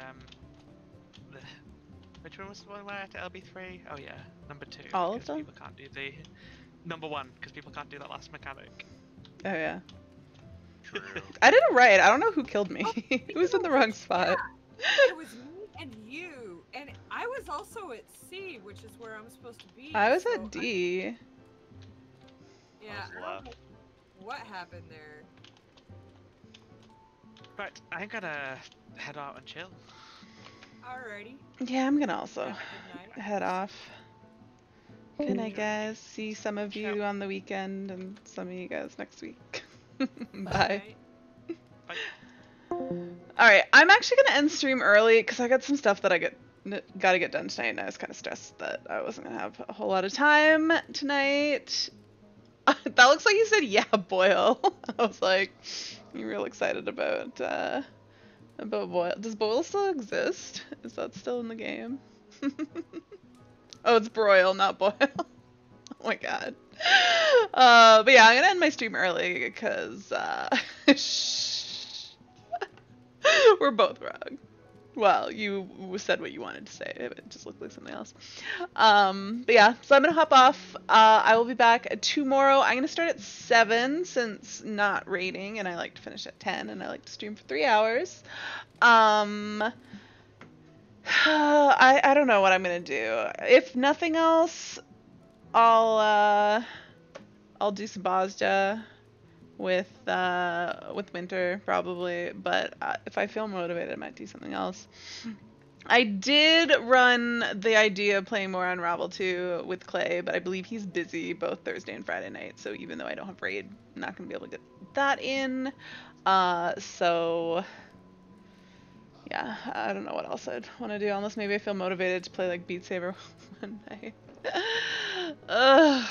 which one was the one where I had to LB3? Oh yeah, number 2. All of because them? People can't do the number 1 because people can't do that last mechanic. Oh yeah. True. I did it right. I don't know who killed me. It was in the wrong spot. It was me and you, and I was also at C, which is where I'm supposed to be. I was so at D. Yeah, I was I don't left. know what happened there? Right, I'm gonna head out and chill. Alrighty. Yeah, I'm gonna also Have a good night. head off. Good night, guys. See some of you on the weekend and some of you guys next week. Bye. Alright, I'm actually gonna end stream early because I got some stuff that gotta get done tonight, and I was kind of stressed that I wasn't gonna have a whole lot of time tonight. That looks like you said, yeah, Boyle. I was like, you're real excited about Boyle. Does Boyle still exist? Is that still in the game? Oh, it's Broil, not Boyle. Oh my god. But yeah, I'm gonna end my stream early because we're both wrong. Well, you said what you wanted to say, but it just looked like something else. But yeah, so I'm gonna hop off. I will be back tomorrow. I'm gonna start at 7 since not raiding, and I like to finish at 10, and I like to stream for 3 hours. I don't know what I'm gonna do. If nothing else, I'll do some Bozja with Winter probably, but if I feel motivated, I might do something else. I did run the idea of playing more Unravel 2 with Clay, but I believe he's busy both Thursday and Friday night, so even though I don't have raid, I'm not gonna be able to get that in. So yeah, I don't know what else I'd want to do, unless maybe I feel motivated to play like Beat Saber one night. Ugh.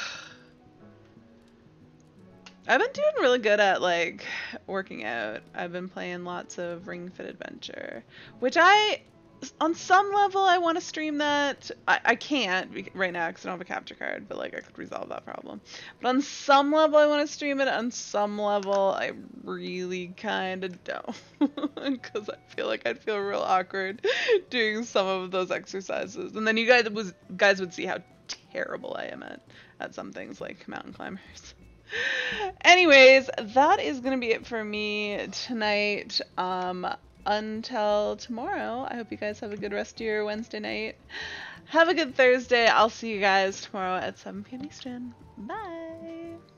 I've been doing really good at like working out. I've been playing lots of Ring Fit Adventure, which on some level I want to stream that. I can't right now because I don't have a capture card, but like I could resolve that problem. But on some level I want to stream it. On some level I really kind of don't, because I feel like I'd feel real awkward doing some of those exercises, and then you guys would see how terrible I am at some things like mountain climbers. Anyways, that is gonna be it for me tonight. Until tomorrow, I hope you guys have a good rest of your Wednesday night. Have a good Thursday. I'll see you guys tomorrow at 7 p.m. Eastern. Bye.